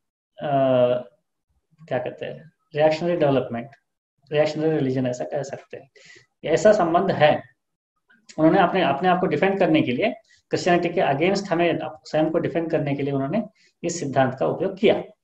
[SPEAKER 1] क्या कहते हैं, रिएक्शनरी डेवलपमेंट, रिएक्शनरी रिलीजन ऐसा कह सकते हैं। ऐसा संबंध है। उन्होंने अपने अपने आप को डिफेंड करने के लिए, क्रिश्चियनिटी के अगेंस्ट हमें स्वयं को डिफेंड करने के लिए उन्होंने इस सिद्धांत का उपयोग किया।